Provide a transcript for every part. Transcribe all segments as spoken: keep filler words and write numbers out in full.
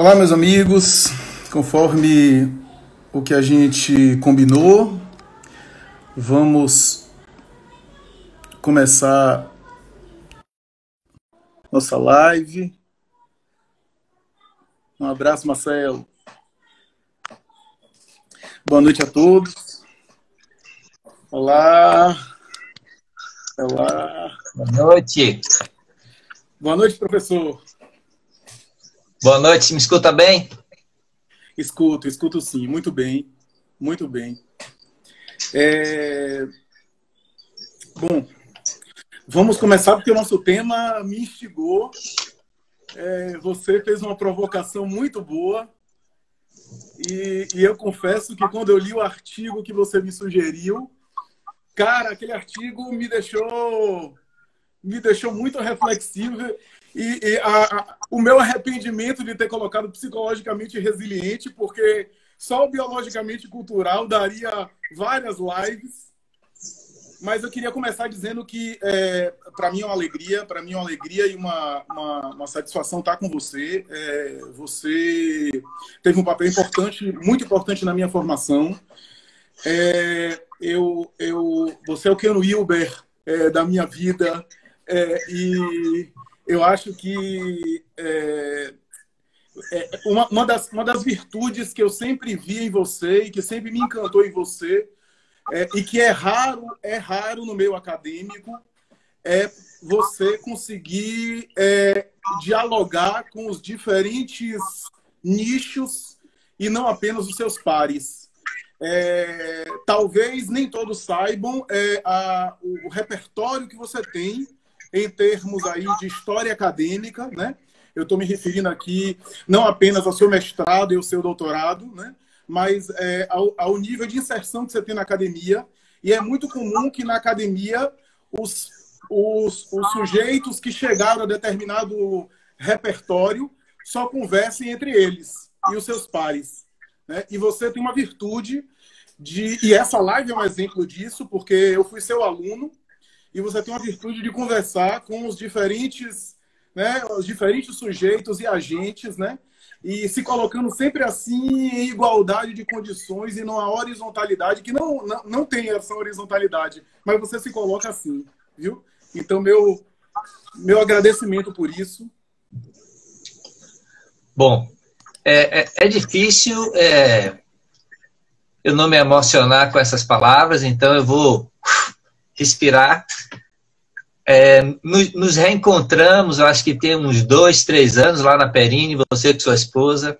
Olá, meus amigos. Conforme o que a gente combinou, vamos começar nossa live. Um abraço, Marcelo. Boa noite a todos. Olá. Olá. Boa noite. Boa noite, professor. Boa noite, me escuta bem? Escuto, escuto sim, muito bem, muito bem. É... Bom, vamos começar porque o nosso tema me instigou. É, você fez uma provocação muito boa e, e eu confesso que quando eu li o artigo que você me sugeriu, cara, aquele artigo me deixou, me deixou muito reflexivo. E, e a, a, o meu arrependimento de ter colocado psicologicamente resiliente, porque só o biologicamente cultural daria várias lives. Mas eu queria começar dizendo que, é, para mim é uma alegria, para mim é uma alegria e uma, uma, uma satisfação estar com você. É, você teve um papel importante, muito importante na minha formação. É, eu, eu, você é o Ken Wilber é, da minha vida é, e eu acho que é, é uma, uma, das, uma das virtudes que eu sempre vi em você e que sempre me encantou em você é, e que é raro, é raro no meio acadêmico, é você conseguir é, dialogar com os diferentes nichos e não apenas os seus pares. É, talvez nem todos saibam é, a, o, o repertório que você tem em termos aí de história acadêmica, né? Eu estou me referindo aqui não apenas ao seu mestrado e ao seu doutorado, né? Mas é, ao, ao nível de inserção que você tem na academia. E é muito comum que na academia os, os, os sujeitos que chegaram a determinado repertório só conversem entre eles e os seus pares, né? E você tem uma virtude de... E essa live é um exemplo disso, porque eu fui seu aluno, e você tem uma virtude de conversar com os diferentes, né, os diferentes sujeitos e agentes, né, e se colocando sempre assim em igualdade de condições e numa horizontalidade que não, não, não tem essa horizontalidade, mas você se coloca assim, viu? Então, meu, meu agradecimento por isso. Bom, é, é, é difícil é, eu não me emocionar com essas palavras, então eu vou respirar. É, nos, nos reencontramos, eu acho que tem uns dois, três anos lá na Perini, você com sua esposa.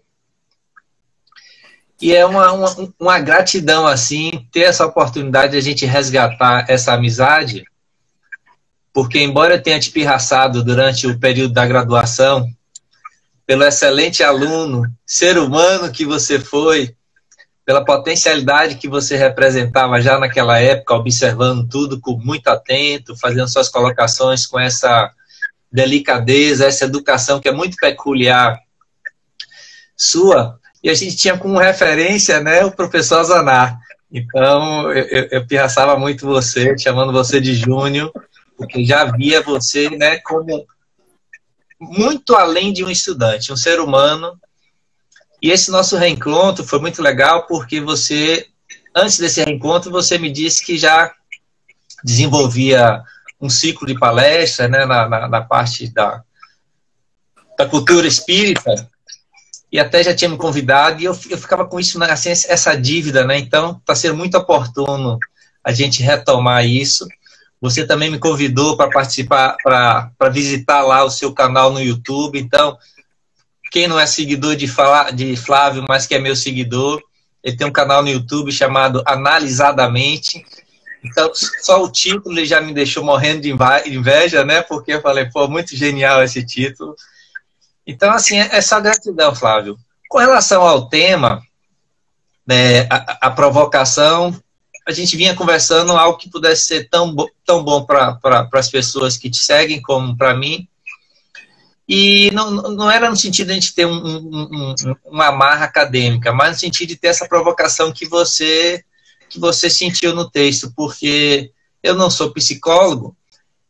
E é uma, uma, uma gratidão, assim, ter essa oportunidade de a gente resgatar essa amizade, porque embora eu tenha te pirraçado durante o período da graduação, pelo excelente aluno, ser humano que você foi, pela potencialidade que você representava já naquela época, observando tudo com muito atento, fazendo suas colocações com essa delicadeza, essa educação que é muito peculiar sua. E a gente tinha como referência, né, o professor Zanar. Então, eu, eu, eu pirraçava muito você, chamando você de Júnior, porque já via você, né, como muito além de um estudante, um ser humano. E esse nosso reencontro foi muito legal porque você, antes desse reencontro, você me disse que já desenvolvia um ciclo de palestra, né, na, na, na parte da, da cultura espírita, e até já tinha me convidado, e eu, eu ficava com isso, assim, essa dívida, né? Então, está sendo muito oportuno a gente retomar isso. Você também me convidou para participar, para visitar lá o seu canal no YouTube, então... Quem não é seguidor de, falar, de Flávio, mas que é meu seguidor, ele tem um canal no YouTube chamado Analisadamente. Então, só o título ele já me deixou morrendo de inveja, né? Porque eu falei, pô, muito genial esse título. Então, assim, é só gratidão, Flávio. Com relação ao tema, né, a, a provocação, a gente vinha conversando algo que pudesse ser tão, tão bom para pra, as pessoas que te seguem como para mim. E não, não era no sentido de a gente ter um, um, um, uma amarra acadêmica, mas no sentido de ter essa provocação que você, que você sentiu no texto, porque eu não sou psicólogo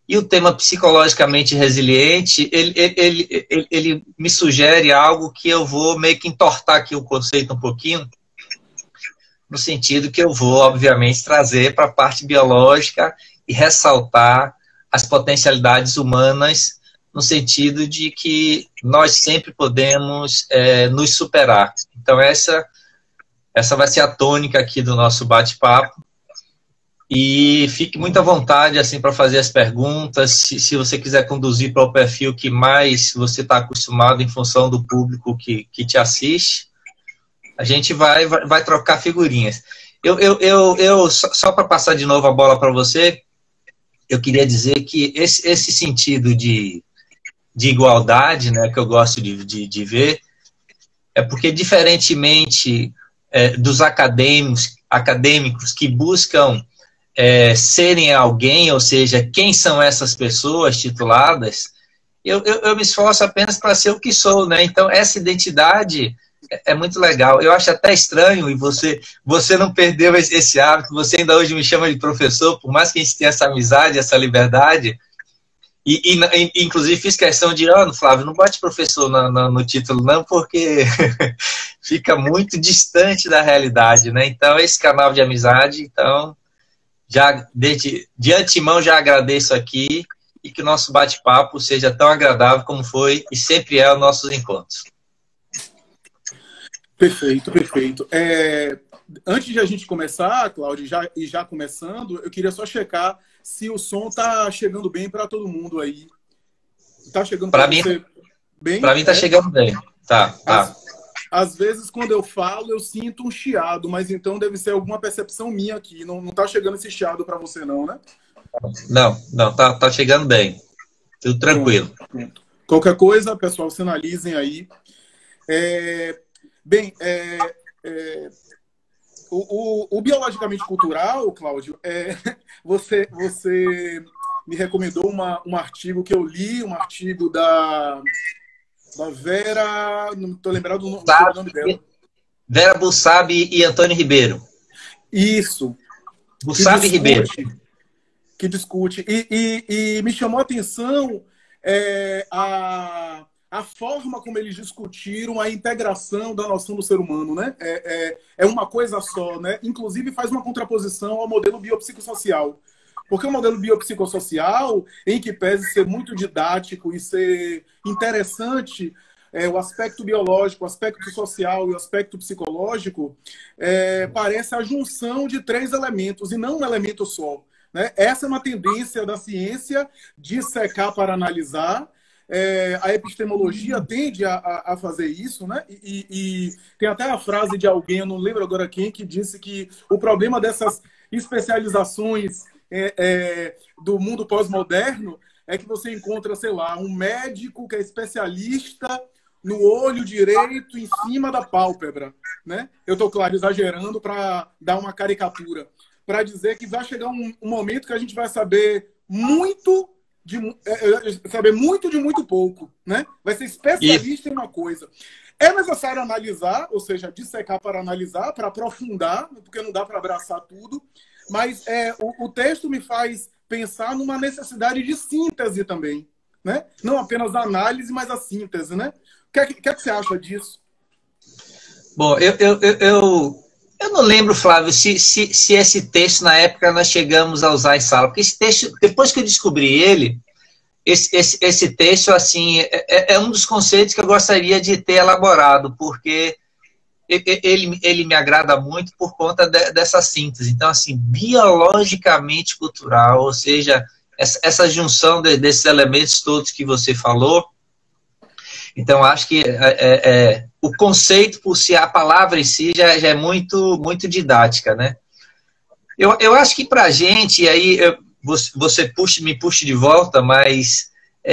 E o tema psicologicamente resiliente, ele, ele, ele, ele me sugere algo que eu vou meio que entortar aqui o conceito um pouquinho, no sentido que eu vou, obviamente, trazer para a parte biológica e ressaltar as potencialidades humanas, no sentido de que nós sempre podemos é, nos superar. Então, essa, essa vai ser a tônica aqui do nosso bate-papo. E fique muito à vontade assim, para fazer as perguntas, se, se você quiser conduzir para o perfil que mais você está acostumado em função do público que, que te assiste, a gente vai, vai, vai trocar figurinhas. Eu, eu, eu, eu só, só para passar de novo a bola para você, eu queria dizer que esse, esse sentido de, de igualdade, né, que eu gosto de, de, de ver, é porque, diferentemente é, dos acadêmicos, acadêmicos que buscam É, serem alguém, ou seja, quem são essas pessoas tituladas, eu, eu, eu me esforço apenas para ser o que sou, né? Então, essa identidade é, é muito legal. Eu acho até estranho, e você, você não perdeu esse, esse hábito, você ainda hoje me chama de professor, por mais que a gente tenha essa amizade, essa liberdade, e, e inclusive fiz questão de, ah, Flávio, não bote professor no, no, no título, não, porque fica muito distante da realidade, né? Então, esse canal de amizade, então... Já, de, de antemão, já agradeço aqui e que o nosso bate-papo seja tão agradável como foi e sempre é os nossos encontros. Perfeito, perfeito. É, antes de a gente começar, Cláudio, já, e já começando, eu queria só checar se o som está chegando bem para todo mundo aí. Está chegando para você bem? Para mim está é? chegando bem. Tá, tá. Às, às vezes, quando eu falo, eu sinto um chiado, mas então deve ser alguma percepção minha aqui. Não, não tá chegando esse chiado para você, não, né? Não, não, tá, tá chegando bem. Tudo tranquilo. Pronto, pronto. Qualquer coisa, pessoal, sinalizem aí. É, bem, é, é, o, o, o biologicamente cultural, Cláudio, é, você, você me recomendou uma, um artigo que eu li, um artigo da, da Vera, não estou lembrado do nome, do nome dela. Vera Bussabi e Antônio Ribeiro. Isso. Bussabi Ribeiro. Que discute. E, e, e me chamou a atenção é, a, a forma como eles discutiram a integração da noção do ser humano, né? É, é, é uma coisa só, né? Inclusive faz uma contraposição ao modelo biopsicossocial. Porque o modelo biopsicossocial, em que pese ser muito didático e ser interessante, é, o aspecto biológico, o aspecto social e o aspecto psicológico, é, parece a junção de três elementos e não um elemento só. Né? Essa é uma tendência da ciência de secar para analisar. É, a epistemologia tende a, a, a fazer isso, né? E, e tem até a frase de alguém, eu não lembro agora quem, que disse que o problema dessas especializações é, é, do mundo pós-moderno é que você encontra, sei lá, um médico que é especialista no olho direito em cima da pálpebra, né? Eu estou, claro, exagerando para dar uma caricatura, para dizer que vai chegar um, um momento que a gente vai saber muito de, é, saber muito de muito pouco, né? Vai ser especialista e... em uma coisa. É necessário analisar, ou seja, dissecar para analisar, para aprofundar, porque não dá para abraçar tudo, mas é, o, o texto me faz pensar numa necessidade de síntese também, né? Não apenas a análise, mas a síntese, né? O que é que, que, é que você acha disso? Bom, eu, eu, eu, eu, eu não lembro, Flávio, se, se, se esse texto, na época, nós chegamos a usar em sala. Porque esse texto, depois que eu descobri ele, esse, esse, esse texto, assim, é, é um dos conceitos que eu gostaria de ter elaborado, porque ele, ele me agrada muito por conta de, dessa síntese. Então, assim, biologicamente cultural, ou seja, essa, essa junção de, desses elementos todos que você falou. Então, acho que é, é, é, o conceito por si, a palavra em si, já, já é muito, muito didática, né? Eu, eu acho que para a gente, e aí eu, você, você puxa, me puxa de volta, mas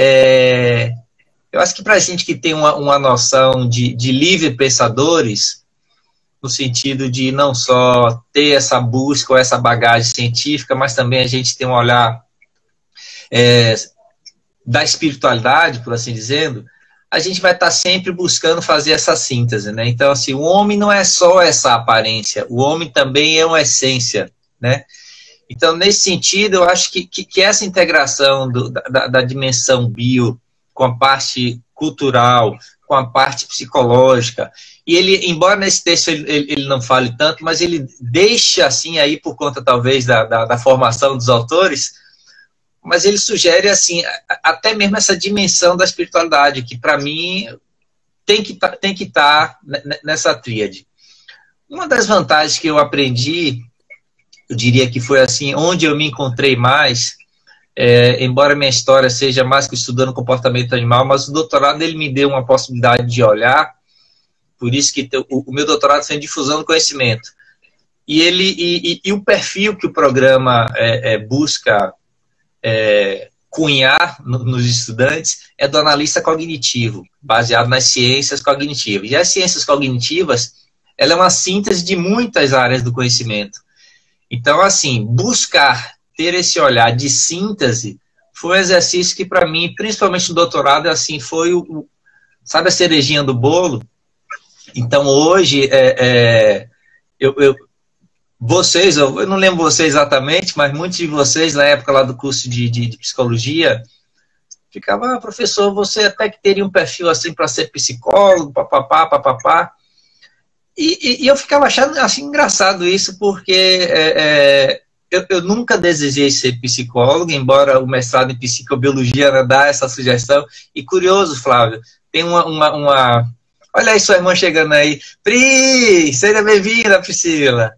é, eu acho que para a gente que tem uma, uma noção de, de livre pensadores, no sentido de não só ter essa busca ou essa bagagem científica, mas também a gente tem um olhar é, da espiritualidade, por assim dizendo, a gente vai estar sempre buscando fazer essa síntese, né? Então, assim, o homem não é só essa aparência, o homem também é uma essência, né? Então, nesse sentido, eu acho que, que, que essa integração do, da, da dimensão bio com a parte cultural, com a parte psicológica, e ele, embora nesse texto ele, ele não fale tanto, mas ele deixa assim aí por conta talvez da, da, da formação dos autores, mas ele sugere assim até mesmo essa dimensão da espiritualidade, que para mim tem que tem que estar nessa tríade. Uma das vantagens que eu aprendi, eu diria que foi assim, onde eu me encontrei mais, é, embora minha história seja mais que estudando comportamento animal, mas o doutorado ele me deu uma possibilidade de olhar, por isso que o, o meu doutorado foi em difusão do conhecimento. E, ele, e, e, e o perfil que o programa é, é, busca é, cunhar no, nos estudantes é do analista cognitivo, baseado nas ciências cognitivas. E as ciências cognitivas, ela é uma síntese de muitas áreas do conhecimento. Então, assim, buscar ter esse olhar de síntese foi um exercício que, para mim, principalmente no doutorado, assim, foi o, sabe a cerejinha do bolo? Então, hoje, é, é, eu, eu, vocês, eu, eu não lembro vocês exatamente, mas muitos de vocês, na época lá do curso de, de, de psicologia, ficavam, ah, professor, você até que teria um perfil assim para ser psicólogo, papapá, papapá. E, e, e eu ficava achando assim, engraçado isso, porque é, é, eu, eu nunca desejei ser psicólogo, embora o mestrado em psicobiologia, né, dá essa sugestão. E curioso, Flávio, tem uma... uma, uma... Olha aí sua irmã chegando aí. Pri, seja bem-vinda, Priscila.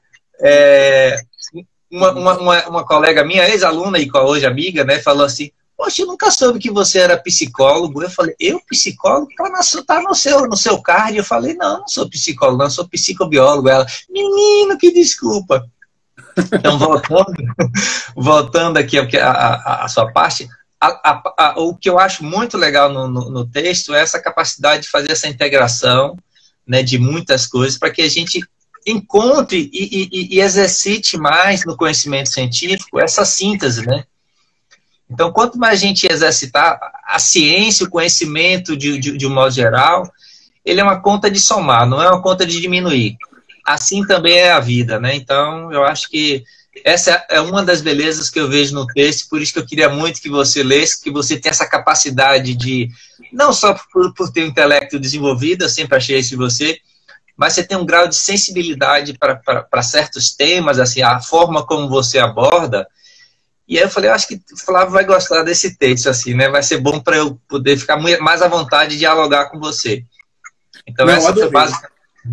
É, uma, uma, uma, uma colega minha, ex-aluna e hoje amiga, né, falou assim, poxa, eu nunca soube que você era psicólogo. Eu falei, eu psicólogo? Tá no seu, no seu card. Eu falei, não, não sou psicólogo, não, sou psicobiólogo. Ela, menino, que desculpa. Então, voltando, voltando aqui a, a, a sua parte, a, a, a, o que eu acho muito legal no, no, no texto é essa capacidade de fazer essa integração, né, de muitas coisas, para que a gente encontre e, e, e exercite mais no conhecimento científico essa síntese, né? Então, quanto mais a gente exercitar a ciência, o conhecimento de, de, de um modo geral, ele é uma conta de somar, não é uma conta de diminuir. Assim também é a vida, né? Então, eu acho que essa é uma das belezas que eu vejo no texto, por isso que eu queria muito que você lesse, que você tenha essa capacidade de, não só por, por ter um intelecto desenvolvido, eu sempre achei isso em você, mas você tem um grau de sensibilidade para certos temas, assim, a forma como você aborda. E aí eu falei, eu acho que o Flávio vai gostar desse texto, assim, né? Vai ser bom para eu poder ficar mais à vontade de dialogar com você. Então, Não, essa foi, basic...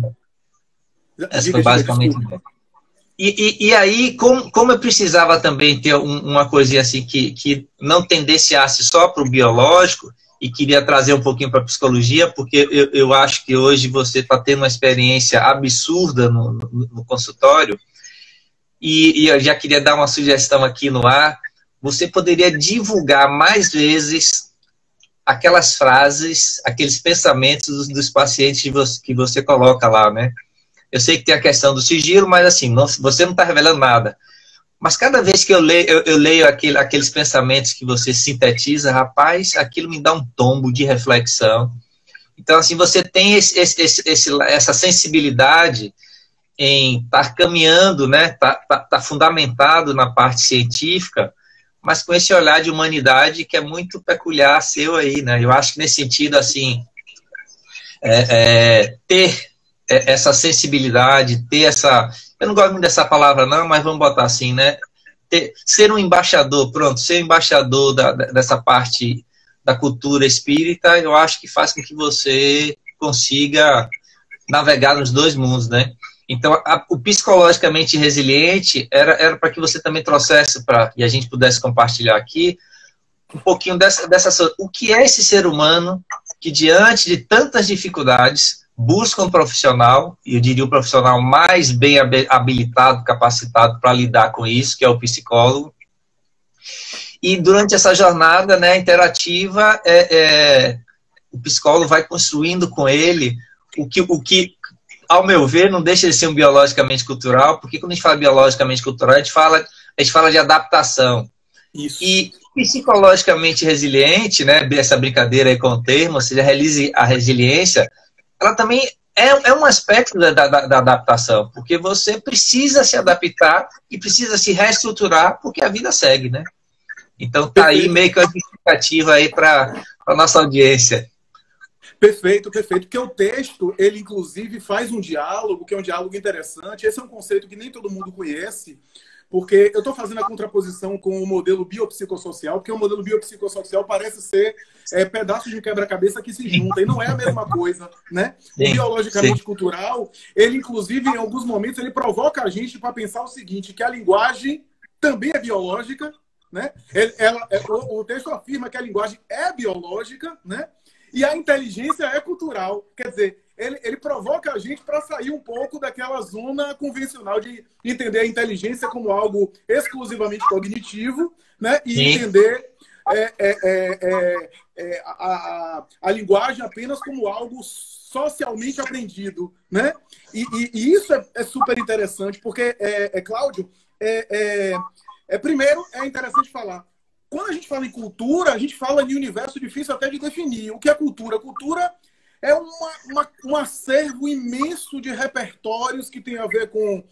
essa foi basicamente... E, e, e aí, como, como eu precisava também ter um, uma coisinha assim que, que não tendenciasse só para o biológico, e queria trazer um pouquinho para a psicologia, porque eu, eu acho que hoje você está tendo uma experiência absurda no, no, no consultório, e, e eu já queria dar uma sugestão aqui no ar, você poderia divulgar mais vezes aquelas frases, aqueles pensamentos dos, dos pacientes que você, que você coloca lá, né? Eu sei que tem a questão do sigilo, mas assim, não, você não está revelando nada. Mas cada vez que eu leio, eu, eu leio aquele, aqueles pensamentos que você sintetiza, rapaz, aquilo me dá um tombo de reflexão. Então, assim, você tem esse, esse, esse, essa sensibilidade em estar caminhando, né, tá, tá, tá fundamentado na parte científica, mas com esse olhar de humanidade que é muito peculiar seu aí, né? Eu acho que nesse sentido, assim, é, é, ter essa sensibilidade, ter essa... Eu não gosto muito dessa palavra, não, mas vamos botar assim, né? Ter, ser um embaixador, pronto, ser embaixador da, dessa parte da cultura espírita, eu acho que faz com que você consiga navegar nos dois mundos, né? Então, a, o psicologicamente resiliente era, era para que você também trouxesse para e a gente pudesse compartilhar aqui um pouquinho dessa, dessa... O que é esse ser humano que, diante de tantas dificuldades, busca um profissional, e eu diria o profissional mais bem habilitado, capacitado para lidar com isso, que é o psicólogo. E durante essa jornada, né, interativa, é, é, o psicólogo vai construindo com ele o que, o que, ao meu ver, não deixa de ser um biologicamente cultural, porque quando a gente fala biologicamente cultural, a gente fala, a gente fala de adaptação. Isso. E psicologicamente resiliente, né, essa brincadeira aí com o termo, ou seja, a resiliência, ela também é, é um aspecto da, da, da adaptação, porque você precisa se adaptar e precisa se reestruturar, porque a vida segue, né? Então tá aí meio que uma justificativa aí para a nossa audiência. Perfeito, perfeito. Porque o texto, ele inclusive faz um diálogo, que é um diálogo interessante. Esse é um conceito que nem todo mundo conhece, porque eu estou fazendo a contraposição com o modelo biopsicossocial, porque o modelo biopsicossocial parece ser é, pedaços de um quebra-cabeça que se juntam, e não é a mesma coisa, né? O Sim, biologicamente sim. cultural, ele inclusive, em alguns momentos, ele provoca a gente para pensar o seguinte, que a linguagem também é biológica, né? Ele, ela, o, o texto afirma que a linguagem é biológica, né? E a inteligência é cultural. Quer dizer, ele, ele provoca a gente para sair um pouco daquela zona convencional de entender a inteligência como algo exclusivamente cognitivo, né? E Sim. entender é, é, é, é, é, a, a, a linguagem apenas como algo socialmente aprendido, né? E, e, e isso é, é super interessante, porque, é, é Cláudio, é, é, é, primeiro é interessante falar, quando a gente fala em cultura, a gente fala de um universo difícil até de definir. O que é cultura? Cultura é uma, uma, um acervo imenso de repertórios que tem a ver com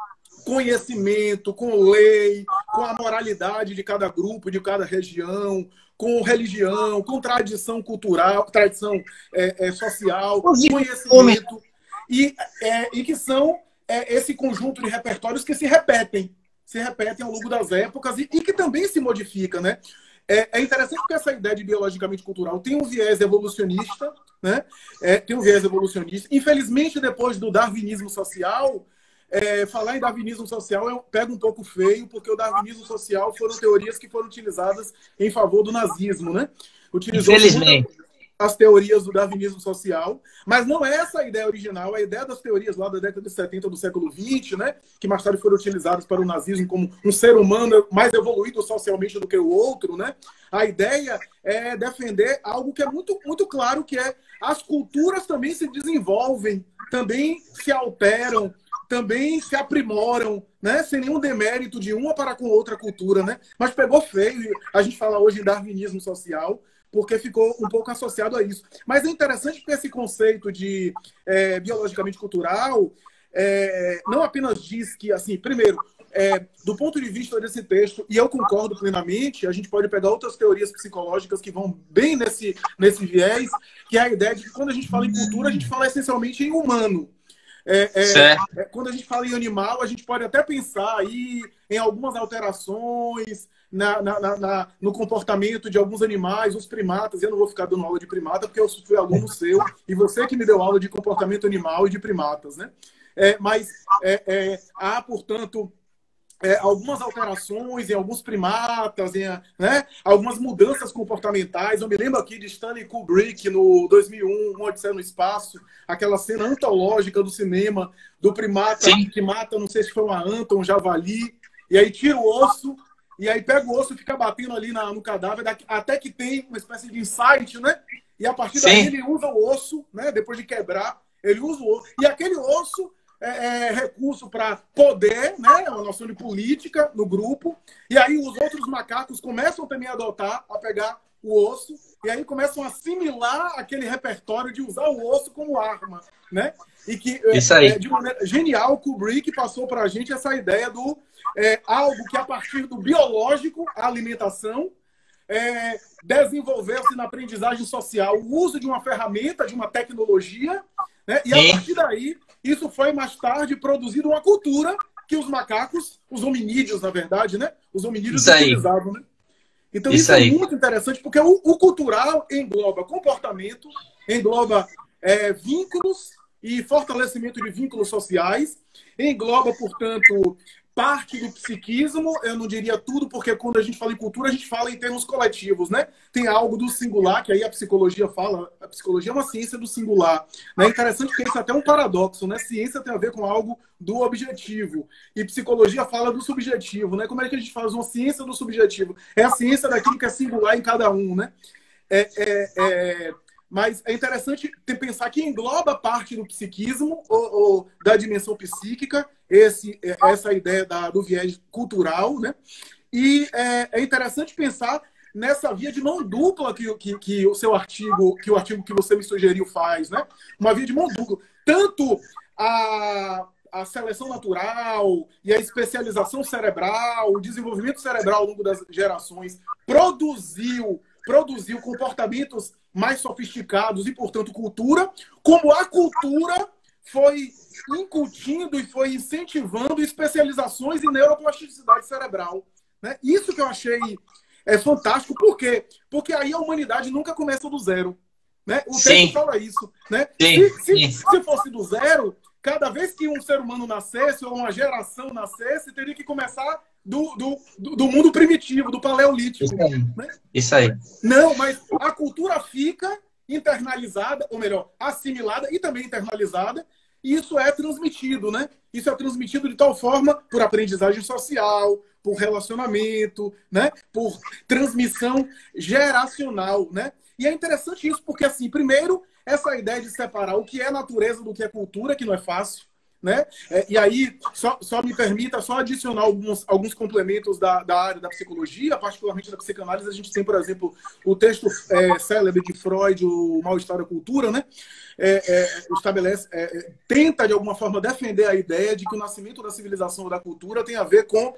conhecimento, com lei, com a moralidade de cada grupo, de cada região, com religião, com tradição cultural, tradição é, é, social, conhecimento, e, é, e que são é, esse conjunto de repertórios que se repetem. se repetem ao longo das épocas e, e que também se modifica, né? É, é interessante porque essa ideia de biologicamente cultural tem um viés evolucionista, né? É, tem um viés evolucionista. Infelizmente, depois do darwinismo social, é, falar em darwinismo social eu pego um pouco feio, porque o darwinismo social foram teorias que foram utilizadas em favor do nazismo, né? Utilizou Infelizmente. as teorias do darwinismo social, mas não é essa a ideia original, a ideia das teorias lá da década de setenta do século vinte, né, que mais tarde foram utilizadas para o nazismo como um ser humano mais evoluído socialmente do que o outro, né? A ideia é defender algo que é muito, muito claro, que é as culturas também se desenvolvem, também se alteram, também se aprimoram, né? Sem nenhum demérito de uma para com outra cultura, né? Mas pegou feio, a gente fala hoje em darwinismo social, porque ficou um pouco associado a isso. Mas é interessante porque esse conceito de é, biologicamente cultural é, não apenas diz que, assim, primeiro, é, do ponto de vista desse texto, e eu concordo plenamente, a gente pode pegar outras teorias psicológicas que vão bem nesse, nesse viés, que é a ideia de que quando a gente fala em cultura, a gente fala essencialmente em humano. É, é, é, quando a gente fala em animal, a gente pode até pensar aí em algumas alterações na, na, na, na, no comportamento de alguns animais, os primatas. Eu não vou ficar dando aula de primata, porque eu fui aluno seu, e você que me deu aula de comportamento animal e de primatas, né? É, mas é, é, há, portanto, É, algumas alterações em alguns primatas, em, né, algumas mudanças comportamentais. Eu me lembro aqui de Stanley Kubrick no dois mil e um, Um Odisseia no Espaço, aquela cena antológica do cinema do primata Sim. que mata, não sei se foi uma anta, um javali, e aí tira o osso, e aí pega o osso e fica batendo ali na, no cadáver, até que tem uma espécie de insight, né? E a partir daí Sim. ele usa o osso, né? Depois de quebrar, ele usa o osso. E aquele osso É, é, recurso para poder, né, uma noção de política no grupo, e aí os outros macacos começam também a adotar, a pegar o osso, e aí começam a assimilar aquele repertório de usar o osso como arma, né? E que, Isso aí. É, de maneira genial, Kubrick passou para a gente essa ideia do é, algo que, a partir do biológico, a alimentação, é, desenvolveu-se na aprendizagem social o uso de uma ferramenta, de uma tecnologia, né? E a partir daí, isso foi mais tarde produzido uma cultura que os macacos, os hominídeos, na verdade, né? Os hominídeos utilizavam, né? Então isso, isso é muito interessante, porque o, o cultural engloba comportamento, engloba é, vínculos e fortalecimento de vínculos sociais, engloba, portanto, parte do psiquismo, eu não diria tudo, porque quando a gente fala em cultura, a gente fala em termos coletivos, né? Tem algo do singular, que aí a psicologia fala, a psicologia é uma ciência do singular. Né? É interessante porque isso é até um paradoxo, né? Ciência tem a ver com algo do objetivo, e psicologia fala do subjetivo, né? Como é que a gente faz uma ciência do subjetivo? É a ciência daquilo que é singular em cada um, né? É... é, é... Mas é interessante pensar que engloba parte do psiquismo ou, ou da dimensão psíquica, esse, essa ideia da, do viés cultural, né? E é, é interessante pensar nessa via de mão dupla que, que, que o seu artigo, que o artigo que você me sugeriu faz, né? Uma via de mão dupla. Tanto a, a seleção natural e a especialização cerebral, o desenvolvimento cerebral ao longo das gerações produziu, produziu comportamentos mais sofisticados e, portanto, cultura, como a cultura foi incutindo e foi incentivando especializações em neuroplasticidade cerebral. Né? Isso que eu achei é, fantástico. Por quê? Porque aí a humanidade nunca começa do zero. Né? O texto fala isso. Né? Sim, se, se, sim. se fosse do zero, cada vez que um ser humano nascesse ou uma geração nascesse, teria que começar do, do, do mundo primitivo, do paleolítico. Isso aí. Né? Isso aí. Não, mas a cultura fica internalizada, ou melhor, assimilada e também internalizada, e isso é transmitido, né? Isso é transmitido de tal forma por aprendizagem social, por relacionamento, né? Por transmissão geracional, né? E é interessante isso porque, assim, primeiro, essa ideia de separar o que é natureza do que é cultura, que não é fácil, né? É, e aí, só, só me permita só adicionar alguns, alguns complementos da, da área da psicologia, particularmente da psicanálise. A gente tem, por exemplo, o texto é, célebre de Freud, o Mal-Estar da Cultura, né? É, é, estabelece, é, tenta, de alguma forma, defender a ideia de que o nascimento da civilização ou da cultura tem a ver com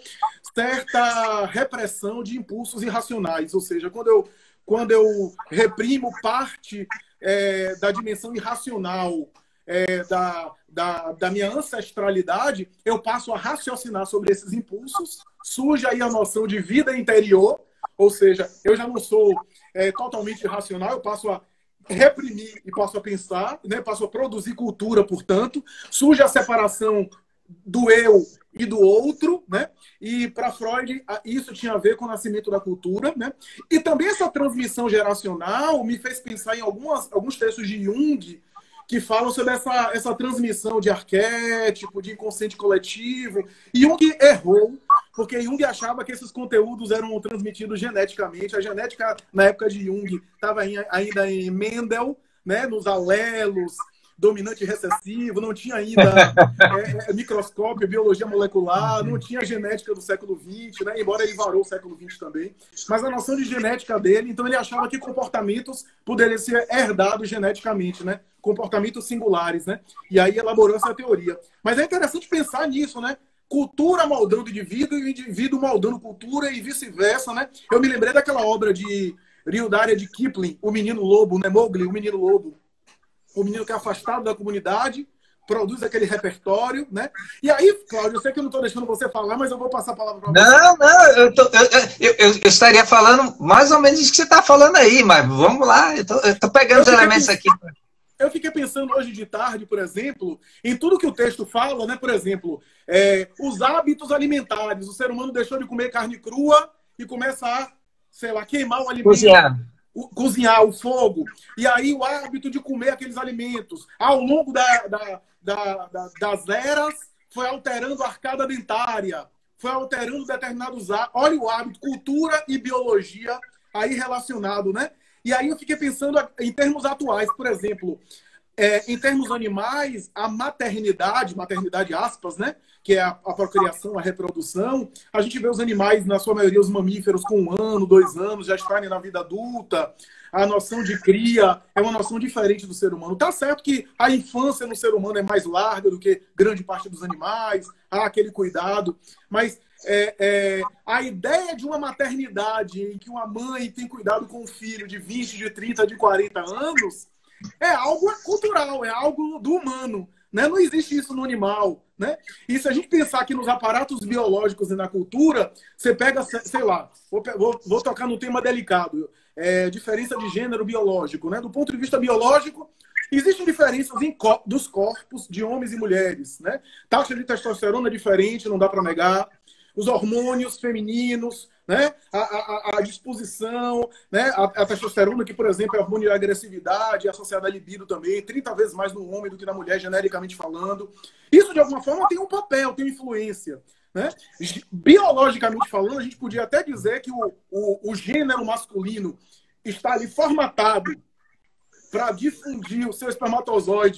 certa repressão de impulsos irracionais. Ou seja, quando eu, quando eu reprimo parte é, da dimensão irracional É, da, da, da minha ancestralidade, eu passo a raciocinar sobre esses impulsos, surge aí a noção de vida interior, ou seja, eu já não sou é, totalmente racional, eu passo a reprimir e passo a pensar, né? Passo a produzir cultura, portanto, surge a separação do eu e do outro, né? E para Freud isso tinha a ver com o nascimento da cultura, né? E também essa transmissão geracional me fez pensar em algumas, alguns textos de Jung, que falam sobre essa, essa transmissão de arquétipo, de inconsciente coletivo. E Jung errou, porque Jung achava que esses conteúdos eram transmitidos geneticamente. A genética, na época de Jung, estava ainda em Mendel, né, nos alelos, dominante e recessivo, não tinha ainda é, microscópio, biologia molecular, não tinha genética do século vinte, né? Embora ele varou o século vinte também. Mas a noção de genética dele, então ele achava que comportamentos poderiam ser herdados geneticamente, né? Comportamentos singulares, né? E aí elaborou essa teoria. Mas é interessante pensar nisso, né? Cultura moldando indivíduo e indivíduo moldando cultura e vice-versa, né? Eu me lembrei daquela obra de Rudyard Kipling, O Menino Lobo, né? Mowgli, O Menino Lobo. O menino que é afastado da comunidade, produz aquele repertório, né? E aí, Cláudio, eu sei que eu não estou deixando você falar, mas eu vou passar a palavra para você. Não, não, eu, tô, eu, eu, eu, eu estaria falando mais ou menos isso que você está falando aí, mas vamos lá, eu estou pegando os elementos aqui. Eu fiquei pensando hoje de tarde, por exemplo, em tudo que o texto fala, né? Por exemplo, é, os hábitos alimentares. O ser humano deixou de comer carne crua e começa a, sei lá, queimar o alimento. Cozinhar. O, cozinhar, o fogo. E aí o hábito de comer aqueles alimentos ao longo da, da, da, da, das eras foi alterando a arcada dentária, foi alterando determinados hábitos. Olha o hábito, cultura e biologia aí relacionado, né? E aí eu fiquei pensando em termos atuais, por exemplo, é, em termos animais, a maternidade, maternidade aspas, né? Que é a, a procriação, a reprodução. A gente vê os animais, na sua maioria, os mamíferos com um ano, dois anos, já estarem na vida adulta. A noção de cria é uma noção diferente do ser humano. Tá certo que a infância no ser humano é mais larga do que grande parte dos animais, há aquele cuidado, mas é, é, a ideia de uma maternidade em que uma mãe tem cuidado com um filho de vinte, de trinta, de quarenta anos é algo cultural, é algo do humano. Né? Não existe isso no animal. Né? E se a gente pensar aqui nos aparatos biológicos e na cultura, você pega, sei lá, vou, vou, vou tocar num tema delicado, é, diferença de gênero biológico. Né? Do ponto de vista biológico, existem diferenças em co dos corpos de homens e mulheres. Né? Taxa de testosterona é diferente, não dá para negar. Os hormônios femininos, né? a, a, a disposição, né? a, a testosterona, que, por exemplo, é hormônio de agressividade, associada à libido também, trinta vezes mais no homem do que na mulher, genericamente falando. Isso, de alguma forma, tem um papel, tem influência. Né? Biologicamente falando, a gente podia até dizer que o, o, o gênero masculino está ali formatado para difundir o seu espermatozoide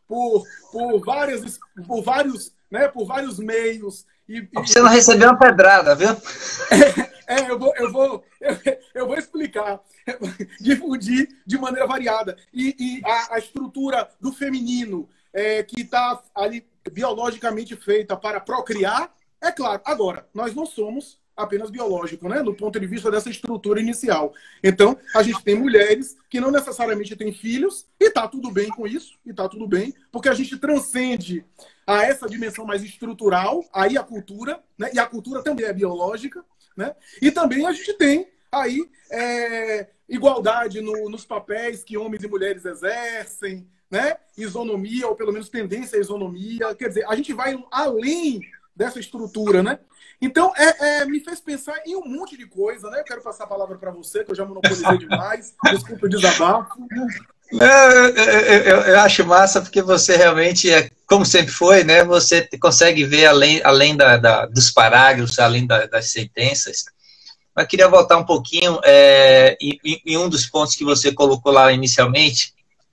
por, por, várias, por, vários, né, por vários meios. E, Você não recebeu uma pedrada, viu? É, é eu, vou, eu, vou, eu, eu vou explicar. Difundir de maneira variada. E, e a, a estrutura do feminino, é, que está ali biologicamente feita para procriar, é claro. Agora, nós não somos apenas biológico, né? Do ponto de vista dessa estrutura inicial. Então, a gente tem mulheres que não necessariamente têm filhos, e tá tudo bem com isso, e tá tudo bem, porque a gente transcende a essa dimensão mais estrutural, aí a cultura, né? E a cultura também é biológica, né? E também a gente tem aí é, igualdade no, nos papéis que homens e mulheres exercem, né? Isonomia, ou pelo menos tendência à isonomia. Quer dizer, a gente vai além dessa estrutura, né? Então, é, é, me fez pensar em um monte de coisa, né? Eu quero passar a palavra para você, que eu já monopolizei demais. Desculpa o desabafo. Eu, eu, eu, eu acho massa, porque você realmente, é, como sempre foi, né? Você consegue ver além, além da, da, dos parágrafos, além da, das sentenças. Mas queria voltar um pouquinho é, em, em um dos pontos que você colocou lá inicialmente,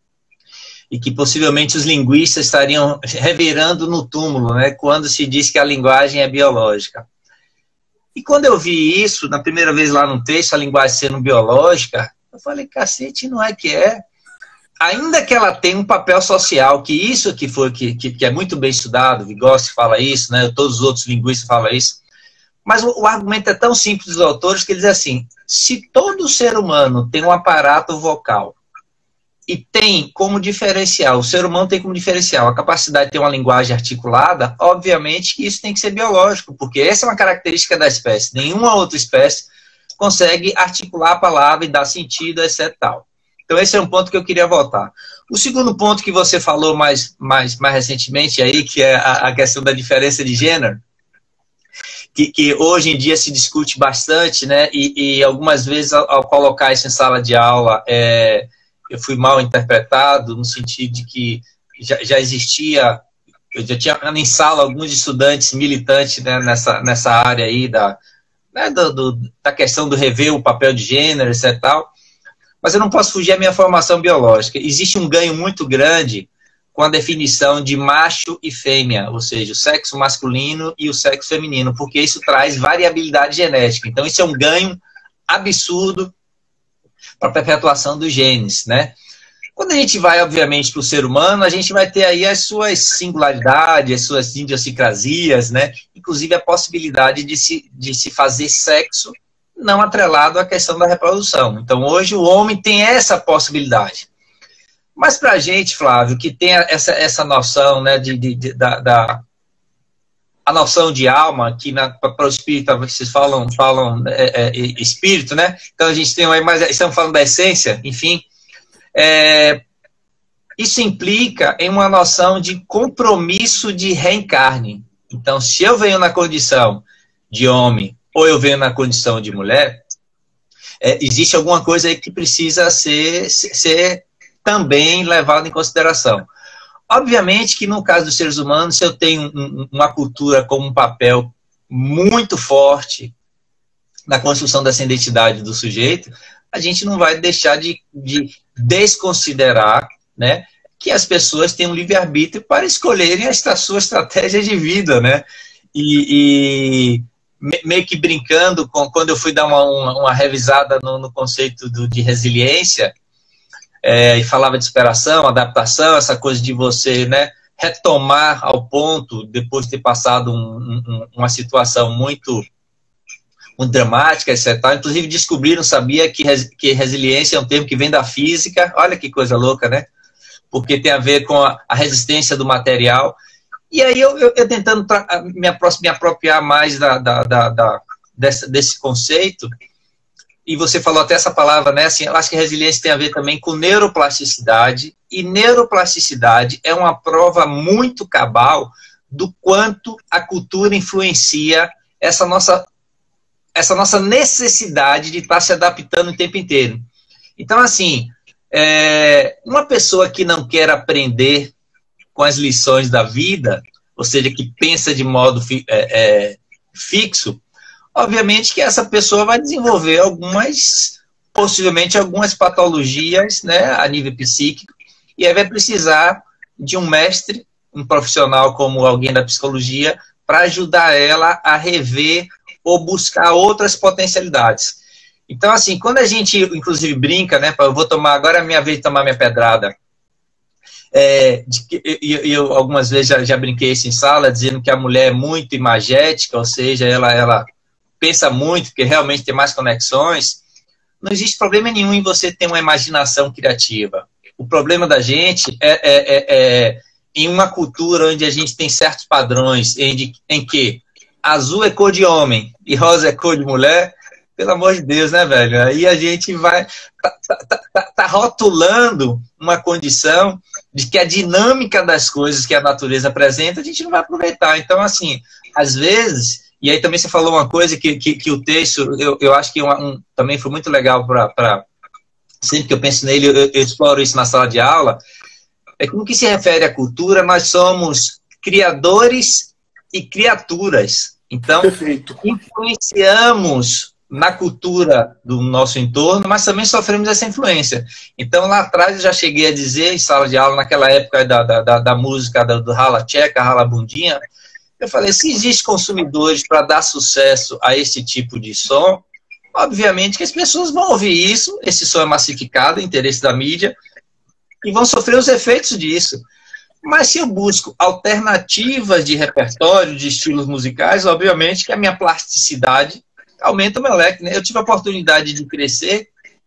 e que possivelmente os linguistas estariam revirando no túmulo, né, quando se diz que a linguagem é biológica. E quando eu vi isso, na primeira vez lá no texto, a linguagem sendo biológica, eu falei, cacete, não é que é? Ainda que ela tenha um papel social, que isso que, foi, que, que, que é muito bem estudado, Vygotsky fala isso, né, todos os outros linguistas falam isso, mas o, o argumento é tão simples dos autores que eles dizem assim, se todo ser humano tem um aparato vocal, e tem como diferencial, o ser humano tem como diferencial a capacidade de ter uma linguagem articulada, obviamente que isso tem que ser biológico, porque essa é uma característica da espécie. Nenhuma outra espécie consegue articular a palavra e dar sentido, etc. Tal. Então esse é um ponto que eu queria voltar. O segundo ponto que você falou mais, mais, mais recentemente, aí, que é a, a questão da diferença de gênero, que, que hoje em dia se discute bastante, né? E, e algumas vezes ao, ao colocar isso em sala de aula, é, eu fui mal interpretado, no sentido de que já, já existia, eu já tinha em sala alguns estudantes militantes, né, nessa, nessa área aí da, né, do, do, da questão do rever o papel de gênero, etc. Tal. Mas eu não posso fugir à minha formação biológica. Existe um ganho muito grande com a definição de macho e fêmea, ou seja, o sexo masculino e o sexo feminino, porque isso traz variabilidade genética. Então isso é um ganho absurdo para a perpetuação dos genes, né? Quando a gente vai, obviamente, para o ser humano, a gente vai ter aí as suas singularidades, as suas idiosincrasias, né? Inclusive a possibilidade de se, de se fazer sexo não atrelado à questão da reprodução. Então, hoje, o homem tem essa possibilidade. Mas para a gente, Flávio, que tem essa, essa noção, né, de, de, de, da, da a noção de alma, que para o espírito, vocês falam, falam é, é, espírito, né? Então a gente tem aí, mas estamos falando da essência, enfim. É, isso implica em uma noção de compromisso de reencarne. Então, se eu venho na condição de homem ou eu venho na condição de mulher, é, existe alguma coisa aí que precisa ser, ser também levado em consideração. Obviamente que no caso dos seres humanos, se eu tenho um, uma cultura como um papel muito forte na construção dessa identidade do sujeito, a gente não vai deixar de, de desconsiderar, né, que as pessoas têm um livre-arbítrio para escolherem a sua estratégia de vida, né? E, e meio que brincando, com, quando eu fui dar uma, uma, uma revisada no, no conceito do, de resiliência, É, e falava de superação, adaptação, essa coisa de você, né, retomar ao ponto, depois de ter passado um, um, uma situação muito, muito dramática, etcétera. Inclusive descobriram, sabia que, res, que resiliência é um termo que vem da física, olha que coisa louca, né? Porque tem a ver com a, a resistência do material. E aí eu, eu, eu tentando me, me apropriar mais da, da, da, da, desse, desse conceito. E você falou até essa palavra, né? Assim, eu acho que resiliência tem a ver também com neuroplasticidade. E neuroplasticidade é uma prova muito cabal do quanto a cultura influencia essa nossa, essa nossa necessidade de estar se adaptando o tempo inteiro. Então, assim, é, uma pessoa que não quer aprender com as lições da vida, ou seja, que pensa de modo é, é, fixo, obviamente que essa pessoa vai desenvolver algumas, possivelmente algumas patologias, né, a nível psíquico, e aí vai precisar de um mestre, um profissional como alguém da psicologia, para ajudar ela a rever ou buscar outras potencialidades. Então, assim, quando a gente, inclusive, brinca, né, eu vou tomar, agora é a minha vez de tomar minha pedrada, é, e eu, eu algumas vezes já, já brinquei isso em sala, dizendo que a mulher é muito imagética, ou seja, ela, ela pensa muito, porque realmente tem mais conexões. Não existe problema nenhum em você ter uma imaginação criativa. O problema da gente é, é, é, é em uma cultura onde a gente tem certos padrões, em, em que azul é cor de homem e rosa é cor de mulher, pelo amor de Deus, né, velho? Aí a gente vai... Tá, tá, tá, tá rotulando uma condição de que a dinâmica das coisas que a natureza apresenta, a gente não vai aproveitar. Então, assim, às vezes... E aí também você falou uma coisa que, que, que o texto, eu, eu acho que um, um, também foi muito legal para... Sempre que eu penso nele, eu, eu exploro isso na sala de aula. É que no que se refere à cultura, nós somos criadores e criaturas. Então, Perfeito. Influenciamos na cultura do nosso entorno, mas também sofremos essa influência. Então, lá atrás, eu já cheguei a dizer, em sala de aula, naquela época da, da, da música do, do Rala Tcheca, Rala Bundinha, eu falei, se existem consumidores para dar sucesso a esse tipo de som, obviamente que as pessoas vão ouvir isso, esse som é massificado, interesse da mídia, e vão sofrer os efeitos disso. Mas se eu busco alternativas de repertório, de estilos musicais, obviamente que a minha plasticidade aumenta o meu leque, né? Eu tive a oportunidade de crescer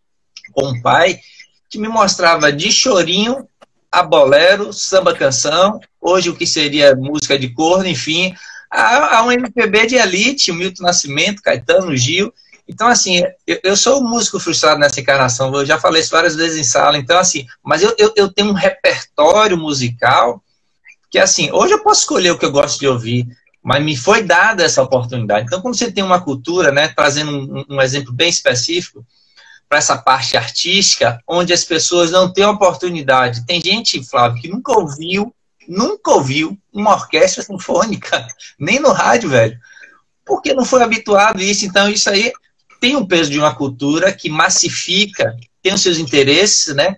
com um pai que me mostrava de chorinho a bolero, samba canção, hoje o que seria música de corno, enfim, a, a um M P B de elite, o Milton Nascimento, Caetano, Gil. Então, assim, eu, eu sou um músico frustrado nessa encarnação, eu já falei isso várias vezes em sala, então, assim, mas eu, eu, eu tenho um repertório musical que, assim, hoje eu posso escolher o que eu gosto de ouvir, mas me foi dada essa oportunidade. Então, quando você tem uma cultura, né, trazendo um, um exemplo bem específico para essa parte artística, onde as pessoas não têm oportunidade. Tem gente, Flávio, que nunca ouviu, nunca ouviu uma orquestra sinfônica, nem no rádio, velho, porque não foi habituado a isso. Então, isso aí tem um peso de uma cultura que massifica, tem os seus interesses, né?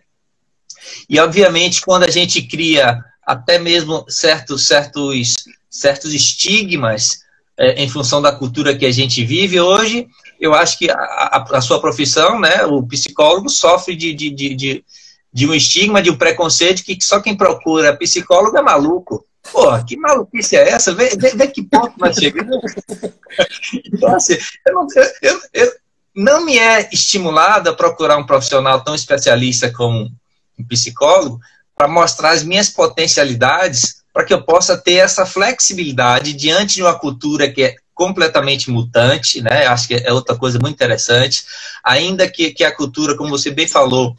E, obviamente, quando a gente cria até mesmo certos, certos, certos estigmas é, em função da cultura que a gente vive hoje, eu acho que a, a, a sua profissão, né, o psicólogo, sofre de, de, de, de, de um estigma, de um preconceito que só quem procura psicólogo é maluco. Porra, que maluquice é essa? Vê, vê, vê que ponto nós chegamos. Então, assim, eu não, eu, eu, eu, não me é estimulado a procurar um profissional tão especialista como um psicólogo para mostrar as minhas potencialidades, para que eu possa ter essa flexibilidade diante de uma cultura que é completamente mutante, né? Acho que é outra coisa muito interessante. Ainda que, que a cultura, como você bem falou,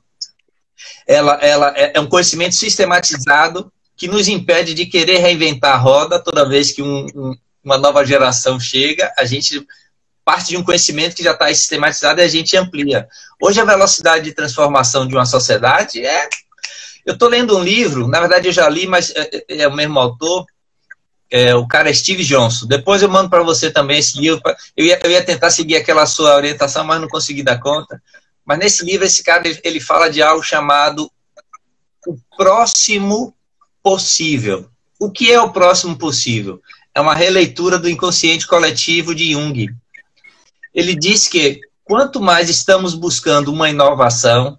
ela, ela é um conhecimento sistematizado que nos impede de querer reinventar a roda toda vez que um, um, uma nova geração chega, a gente parte de um conhecimento que já está sistematizado e a gente amplia. Hoje a velocidade de transformação de uma sociedade é... Eu estou lendo um livro, na verdade eu já li, mas é, é o mesmo autor, é, o cara é Steve Johnson. Depois eu mando para você também esse livro. Eu ia, eu ia tentar seguir aquela sua orientação, mas não consegui dar conta. Mas nesse livro esse cara ele, ele fala de algo chamado o próximo possível. O que é o próximo possível? É uma releitura do inconsciente coletivo de Jung. Ele diz que quanto mais estamos buscando uma inovação,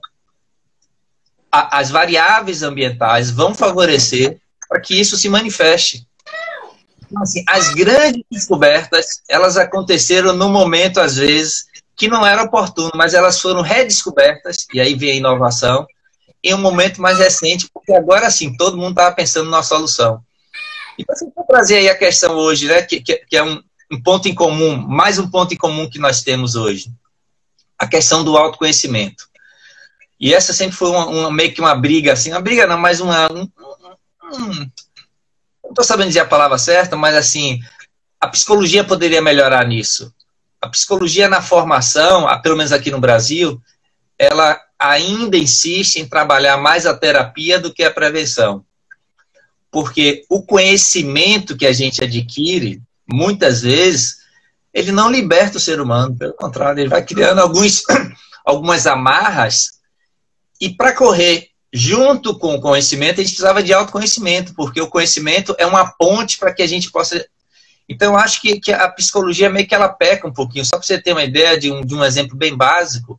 a, as variáveis ambientais vão favorecer para que isso se manifeste. Então, assim, as grandes descobertas, elas aconteceram no momento, às vezes, que não era oportuno, mas elas foram redescobertas, e aí vem a inovação, em um momento mais recente, porque agora sim, todo mundo estava pensando numa solução. Então, assim, vou trazer aí a questão hoje, né, que, que, que é um, um ponto em comum, mais um ponto em comum que nós temos hoje. A questão do autoconhecimento. E essa sempre foi uma, uma, meio que uma briga, assim, uma briga não, mas uma... Um, um, um, não estou sabendo dizer a palavra certa, mas assim, a psicologia poderia melhorar nisso. A psicologia na formação, pelo menos aqui no Brasil, ela ainda insiste em trabalhar mais a terapia do que a prevenção. Porque o conhecimento que a gente adquire, muitas vezes, ele não liberta o ser humano. Pelo contrário, ele vai criando alguns, algumas amarras. E para correr junto com o conhecimento, a gente precisava de autoconhecimento, porque o conhecimento é uma ponte para que a gente possa... Então, eu acho que, que a psicologia meio que ela peca um pouquinho. Só para você ter uma ideia de um, de um exemplo bem básico,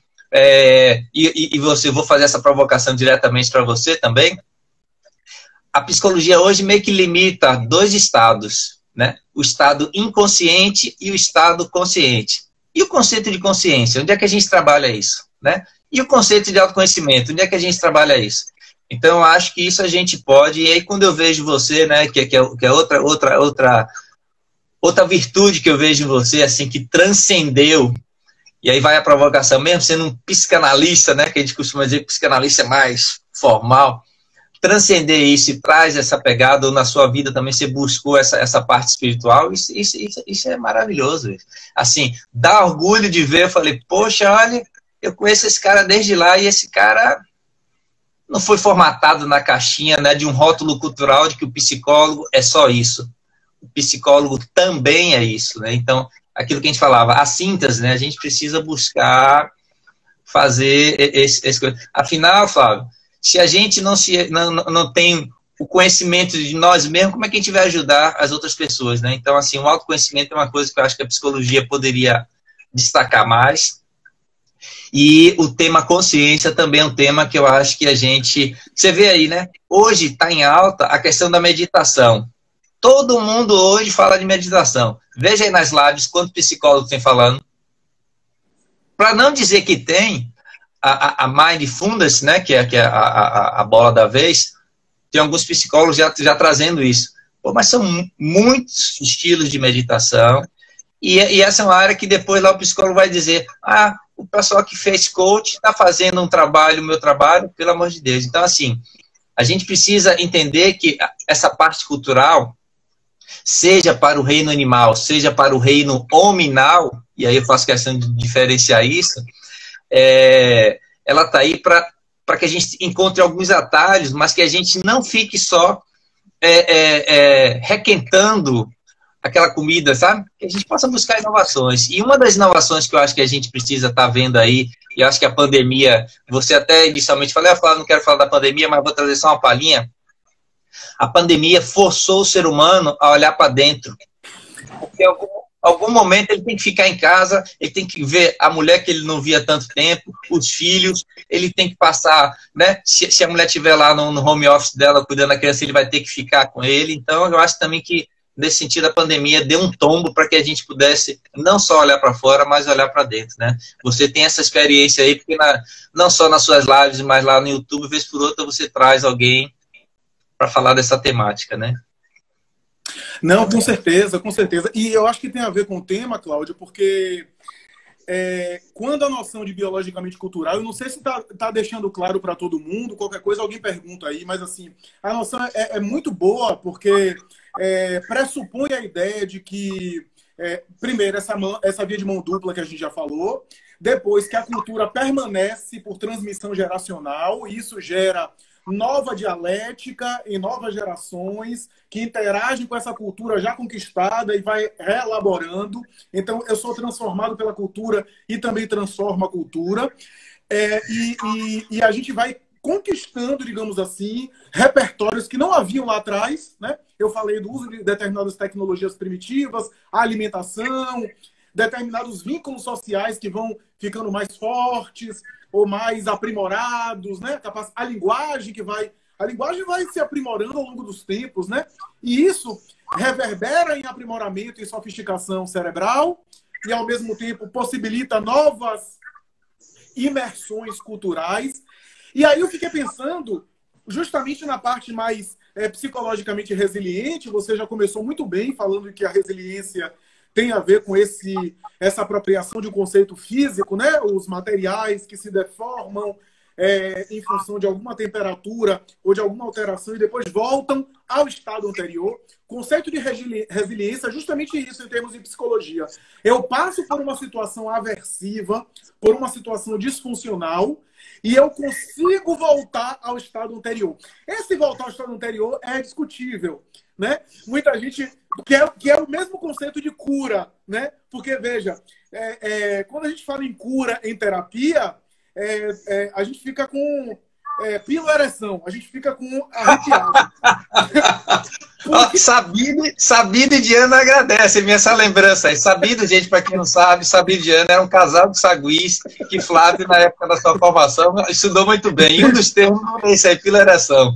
é, e, e você, eu vou fazer essa provocação diretamente para você também. A psicologia hoje meio que limita dois estados, né? O estado inconsciente e o estado consciente. E o conceito de consciência? Onde é que a gente trabalha isso, né? E o conceito de autoconhecimento? Onde é que a gente trabalha isso? Então, eu acho que isso a gente pode... E aí, quando eu vejo você, né? Que, que, é, que é outra, outra, outra, outra virtude que eu vejo em você, assim, que transcendeu. E aí vai a provocação, mesmo sendo um psicanalista, né? Que a gente costuma dizer que o psicanalista é mais formal. Transcender isso e traz essa pegada, ou na sua vida também você buscou essa, essa parte espiritual, isso, isso, isso, isso é maravilhoso. Assim, dá orgulho de ver, eu falei, poxa, olha, eu conheço esse cara desde lá, e esse cara não foi formatado na caixinha, né, de um rótulo cultural de que o psicólogo é só isso. O psicólogo também é isso, né? Então, aquilo que a gente falava, a síntese, né, a gente precisa buscar fazer esse... esse... Afinal, Flávio, se a gente não, se, não, não tem o conhecimento de nós mesmos, como é que a gente vai ajudar as outras pessoas, né? Então, assim, o autoconhecimento é uma coisa que eu acho que a psicologia poderia destacar mais. E o tema consciência também é um tema que eu acho que a gente... Você vê aí, né? Hoje está em alta a questão da meditação. Todo mundo hoje fala de meditação. Veja aí nas lives quantos psicólogos tem falando. Para não dizer que tem... A, a, a Mindfulness, né, que é, que é a, a, a bola da vez, tem alguns psicólogos já, já trazendo isso. Pô, mas são muitos estilos de meditação, e, e essa é uma área que depois lá o psicólogo vai dizer, ah, o pessoal que fez coach está fazendo um trabalho, o meu trabalho, pelo amor de Deus. Então, assim, a gente precisa entender que essa parte cultural, seja para o reino animal, seja para o reino hominal, e aí eu faço questão de diferenciar isso, É, ela está aí para que a gente encontre alguns atalhos, mas que a gente não fique só é, é, é, requentando aquela comida, sabe? Que a gente possa buscar inovações. E uma das inovações que eu acho que a gente precisa estar tá vendo aí, e acho que a pandemia, você até inicialmente falou, ah, não quero falar da pandemia, mas vou trazer só uma palhinha. A pandemia forçou o ser humano a olhar para dentro. Porque algum algum momento ele tem que ficar em casa, ele tem que ver a mulher que ele não via há tanto tempo, os filhos, ele tem que passar, né? Se, se a mulher estiver lá no, no home office dela cuidando da criança, ele vai ter que ficar com ele. Então, eu acho também que, nesse sentido, a pandemia deu um tombo para que a gente pudesse não só olhar para fora, mas olhar para dentro, né? Você tem essa experiência aí, porque na, não só nas suas lives, mas lá no YouTube, vez por outra, você traz alguém para falar dessa temática, né? Não, com certeza, com certeza. E eu acho que tem a ver com o tema, Cláudio, porque é, quando a noção de biologicamente cultural, eu não sei se está tá deixando claro para todo mundo, qualquer coisa alguém pergunta aí, mas assim, a noção é, é muito boa, porque é, pressupõe a ideia de que, é, primeiro, essa, mão, essa via de mão dupla que a gente já falou, depois que a cultura permanece por transmissão geracional, e isso gera nova dialética em novas gerações que interagem com essa cultura já conquistada e vai reelaborando. Então, eu sou transformado pela cultura e também transformo a cultura. É, e, e, e a gente vai conquistando, digamos assim, repertórios que não haviam lá atrás, né? Eu falei do uso de determinadas tecnologias primitivas, a alimentação, determinados vínculos sociais que vão ficando mais fortes ou mais aprimorados, né? A linguagem que vai, a linguagem vai se aprimorando ao longo dos tempos, né? E isso reverbera em aprimoramento e sofisticação cerebral e, ao mesmo tempo, possibilita novas imersões culturais. E aí eu fiquei pensando justamente na parte mais é, psicologicamente resiliente. Você já começou muito bem falando que a resiliência tem a ver com esse, essa apropriação de um conceito físico, né? Os materiais que se deformam é, em função de alguma temperatura ou de alguma alteração e depois voltam ao estado anterior. Conceito de resiliência é justamente isso em termos de psicologia. Eu passo por uma situação aversiva, por uma situação disfuncional, e eu consigo voltar ao estado anterior. Esse voltar ao estado anterior é discutível, né? Muita gente quer, quer o mesmo conceito de cura, né? Porque, veja, é, é, quando a gente fala em cura em terapia, é, é, a gente fica com é, pílula ereção. A gente fica com arrepiado. Porque... Sabine, Sabine e Diana agradecem essa lembrança. Sabine, gente, para quem não sabe, Sabine e Diana era um casal de saguis que Flávio, na época da sua formação, estudou muito bem. E um dos termos é esse aí, pílula ereção.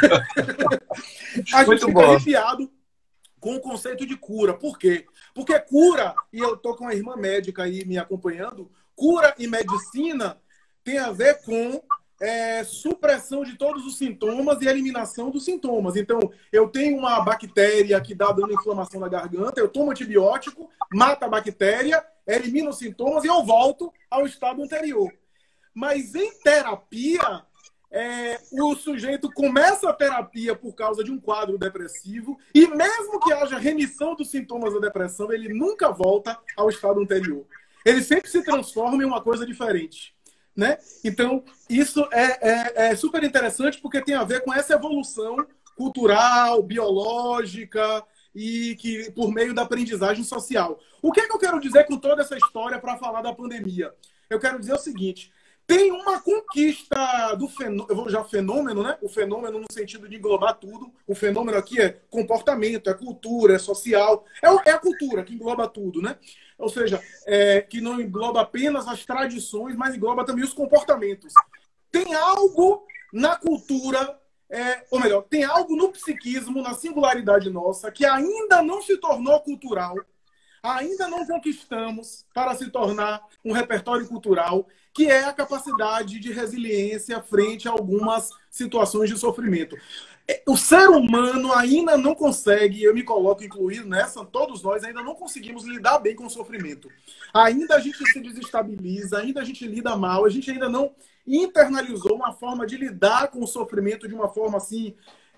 A gente muito fica bom. arrepiado com o conceito de cura. Por quê? Porque cura, e eu tô com a irmã médica aí me acompanhando, cura e medicina tem a ver com é, supressão de todos os sintomas e eliminação dos sintomas. Então, eu tenho uma bactéria que dá dando inflamação na garganta, eu tomo antibiótico, mata a bactéria, elimina os sintomas e eu volto ao estado anterior. Mas em terapia, é, o sujeito começa a terapia por causa de um quadro depressivo e mesmo que haja remissão dos sintomas da depressão, ele nunca volta ao estado anterior. Ele sempre se transforma em uma coisa diferente. Né? Então, isso é, é, é super interessante porque tem a ver com essa evolução cultural, biológica e que por meio da aprendizagem social. O que, é que eu quero dizer com toda essa história para falar da pandemia? Eu quero dizer o seguinte, tem uma conquista do fenômeno, eu vou já fenômeno, né? O fenômeno no sentido de englobar tudo. O fenômeno aqui é comportamento, é cultura, é social. É, é a cultura que engloba tudo, né? Ou seja, é, que não engloba apenas as tradições, mas engloba também os comportamentos. Tem algo na cultura, é, ou melhor, tem algo no psiquismo, na singularidade nossa, que ainda não se tornou cultural, ainda não conquistamos para se tornar um repertório cultural, que é a capacidade de resiliência frente a algumas situações de sofrimento. O ser humano ainda não consegue, eu me coloco incluído nessa, todos nós ainda não conseguimos lidar bem com o sofrimento. Ainda a gente se desestabiliza, ainda a gente lida mal, a gente ainda não internalizou uma forma de lidar com o sofrimento de uma forma assim,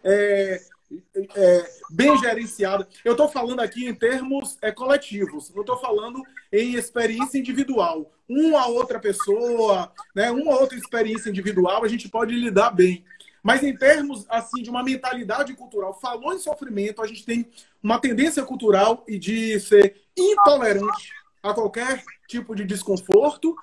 é, é, bem gerenciada. Eu estou falando aqui em termos é, coletivos, não estou falando em experiência individual. Uma outra pessoa, né, uma outra experiência individual, a gente pode lidar bem. Mas em termos assim de uma mentalidade cultural, falou em sofrimento, a gente tem uma tendência cultural e de ser intolerante a qualquer tipo de desconforto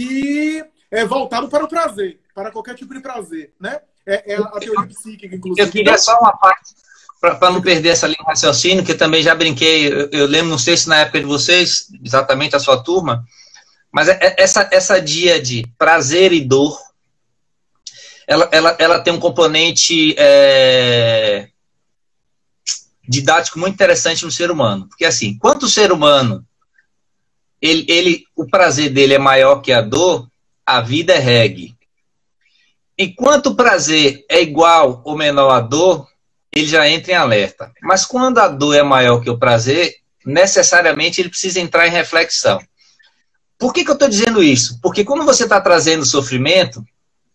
e é voltado para o prazer, para qualquer tipo de prazer, né? É, é a teoria psíquica, inclusive. Eu queria só uma parte, para não perder essa linha de raciocínio, que eu também já brinquei, eu, eu lembro, não sei se na época de vocês, exatamente a sua turma, mas essa, essa dia de prazer e dor, Ela, ela, ela tem um componente é, didático muito interessante no ser humano. Porque, assim, quanto o ser humano, ele, ele, o prazer dele é maior que a dor, a vida é regue. Enquanto o prazer é igual ou menor à dor, ele já entra em alerta. Mas quando a dor é maior que o prazer, necessariamente ele precisa entrar em reflexão. Por que que eu estou dizendo isso? Porque quando você está trazendo sofrimento,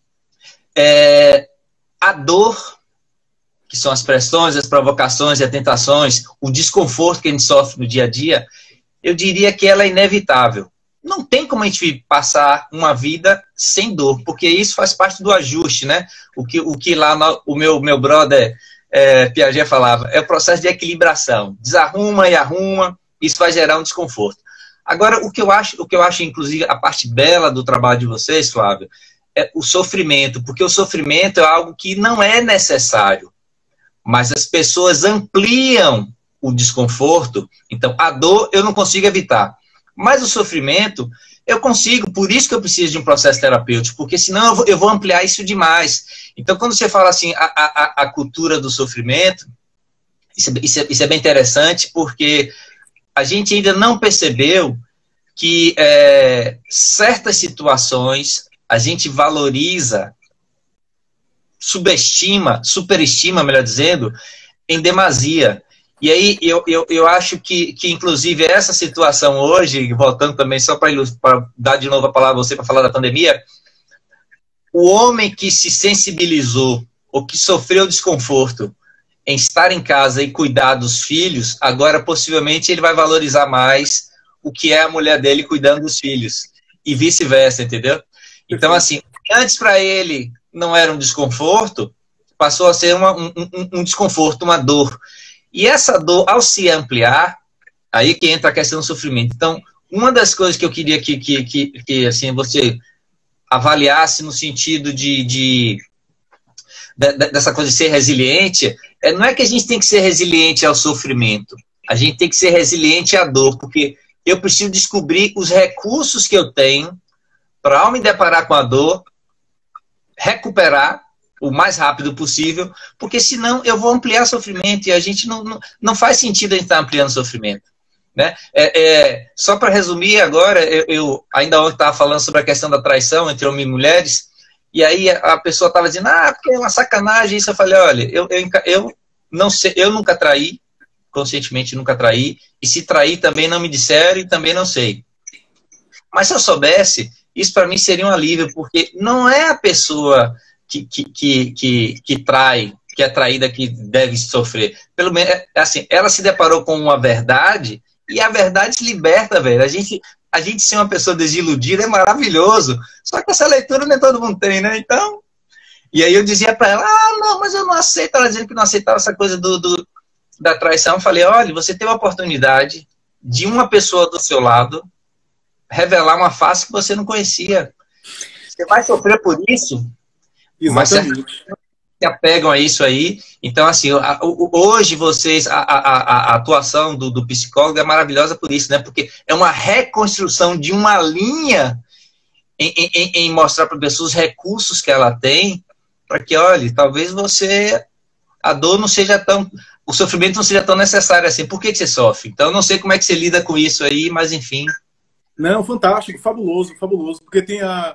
É, a dor, que são as pressões, as provocações e as tentações, o desconforto que a gente sofre no dia a dia, eu diria que ela é inevitável. Não tem como a gente passar uma vida sem dor, porque isso faz parte do ajuste, né? O que, o que lá no, o meu, meu brother é, Piaget falava, é o processo de equilibração. Desarruma e arruma, isso vai gerar um desconforto. Agora, o que eu acho, o que eu acho, inclusive, a parte bela do trabalho de vocês, Flávio, é o sofrimento, porque o sofrimento é algo que não é necessário, mas as pessoas ampliam o desconforto. Então, a dor eu não consigo evitar, mas o sofrimento eu consigo, por isso que eu preciso de um processo terapêutico, porque senão eu vou, eu vou ampliar isso demais. Então, quando você fala assim, a, a, a cultura do sofrimento, isso é, isso, é, isso é bem interessante, porque a gente ainda não percebeu que é, certas situações a gente valoriza, subestima, superestima, melhor dizendo, em demasia. E aí eu, eu, eu acho que, que, inclusive, essa situação hoje, voltando também só para dar de novo a palavra a você para falar da pandemia, o homem que se sensibilizou ou que sofreu desconforto em estar em casa e cuidar dos filhos, agora possivelmente ele vai valorizar mais o que é a mulher dele cuidando dos filhos. E vice-versa, entendeu? Então, assim, antes para ele não era um desconforto, passou a ser uma, um, um, um desconforto, uma dor. E essa dor, ao se ampliar, aí que entra a questão do sofrimento. Então, uma das coisas que eu queria que, que, que, que assim, você avaliasse no sentido de, de dessa coisa de ser resiliente, é, não é que a gente tem que ser resiliente ao sofrimento, a gente tem que ser resiliente à dor, porque eu preciso descobrir os recursos que eu tenho para, ao me deparar com a dor, recuperar o mais rápido possível, porque senão eu vou ampliar sofrimento e a gente não, não, não faz sentido a gente estar ampliando sofrimento. Né? É, é, só para resumir agora, eu, eu ainda ontem estava falando sobre a questão da traição entre homens e mulheres, e aí a, a pessoa estava dizendo, ah, porque é uma sacanagem isso. Eu falei, olha, eu, eu, eu, não sei, eu nunca traí, conscientemente nunca traí, e se trair também não me disseram e também não sei. Mas se eu soubesse, isso para mim seria um alívio, porque não é a pessoa que, que, que, que, que trai, que é traída, que deve sofrer. Pelo menos, assim, ela se deparou com uma verdade, e a verdade se liberta, velho. A gente, a gente ser uma pessoa desiludida é maravilhoso. Só que essa leitura nem todo mundo tem, né? Então, e aí eu dizia para ela, ah, não, mas eu não aceito. Ela dizendo que não aceitava essa coisa do, do, da traição. Eu falei, olha, você teve a oportunidade de uma pessoa do seu lado revelar uma face que você não conhecia. Você vai sofrer por isso, exatamente, mas se apegam a isso aí. Então, assim, a, o, hoje vocês, a, a, a atuação do, do psicólogo é maravilhosa por isso, né? Porque é uma reconstrução de uma linha em, em, em mostrar para a pessoa os recursos que ela tem, para que, olha, talvez você, a dor não seja tão, o sofrimento não seja tão necessário assim. Por que, que você sofre? Então, eu não sei como é que você lida com isso aí, mas enfim. Não, fantástico, fabuloso, fabuloso, porque tem a,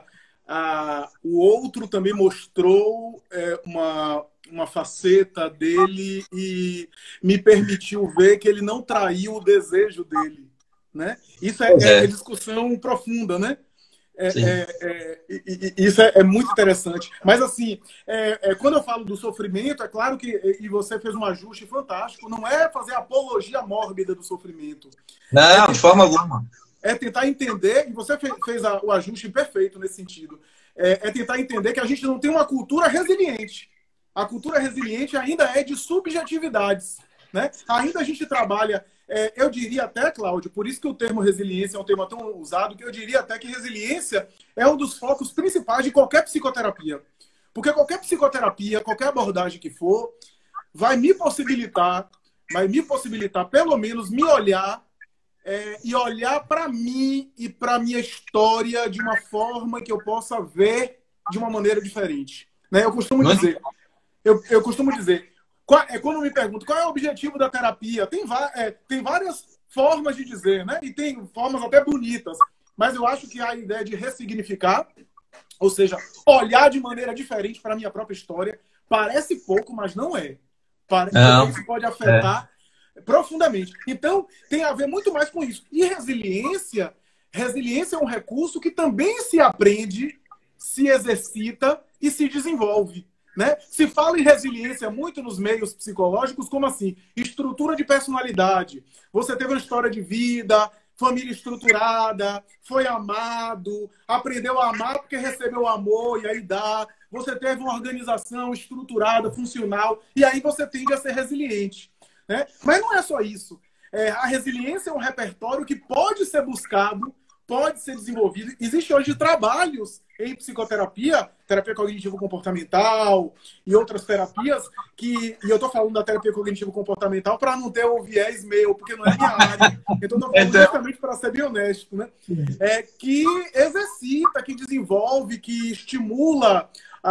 a o outro também mostrou é, uma, uma faceta dele e me permitiu ver que ele não traiu o desejo dele, né? Isso é, é. é discussão profunda, né? É, é, é, é, isso é, é muito interessante. Mas assim, é, é, quando eu falo do sofrimento, é claro que, e você fez um ajuste fantástico, não é fazer apologia mórbida do sofrimento. Não, é de forma alguma. É tentar entender, e você fez a, o ajuste perfeito nesse sentido, é, é tentar entender que a gente não tem uma cultura resiliente. A cultura resiliente ainda é de subjetividades, né? Ainda a gente trabalha, é, eu diria até, Cláudio, por isso que o termo resiliência é um termo tão usado, que eu diria até que resiliência é um dos focos principais de qualquer psicoterapia. Porque qualquer psicoterapia, qualquer abordagem que for, vai me possibilitar, vai me possibilitar pelo menos me olhar É, e olhar para mim e para minha história de uma forma que eu possa ver de uma maneira diferente. Né? Eu costumo dizer, eu, eu costumo dizer, qual, é, quando me perguntam qual é o objetivo da terapia, tem, é, tem várias formas de dizer, né? E tem formas até bonitas, mas eu acho que a ideia de ressignificar, ou seja, olhar de maneira diferente para a minha própria história, parece pouco, mas não é. Parece que isso pode afetar é. profundamente. Então, tem a ver muito mais com isso. E resiliência, resiliência é um recurso que também se aprende, se exercita e se desenvolve. Né? Se fala em resiliência muito nos meios psicológicos, como assim? Estrutura de personalidade. Você teve uma história de vida, família estruturada, foi amado, aprendeu a amar porque recebeu amor e aí dá. Você teve uma organização estruturada, funcional, e aí você tende a ser resiliente. Né? Mas não é só isso. É, a resiliência é um repertório que pode ser buscado, pode ser desenvolvido. Existem hoje trabalhos em psicoterapia, terapia cognitivo-comportamental e outras terapias, que, e eu estou falando da terapia cognitivo-comportamental para não ter o viés meu, porque não é minha área. Então, estou falando justamente para ser bem honesto. Né? É, que exercita, que desenvolve, que estimula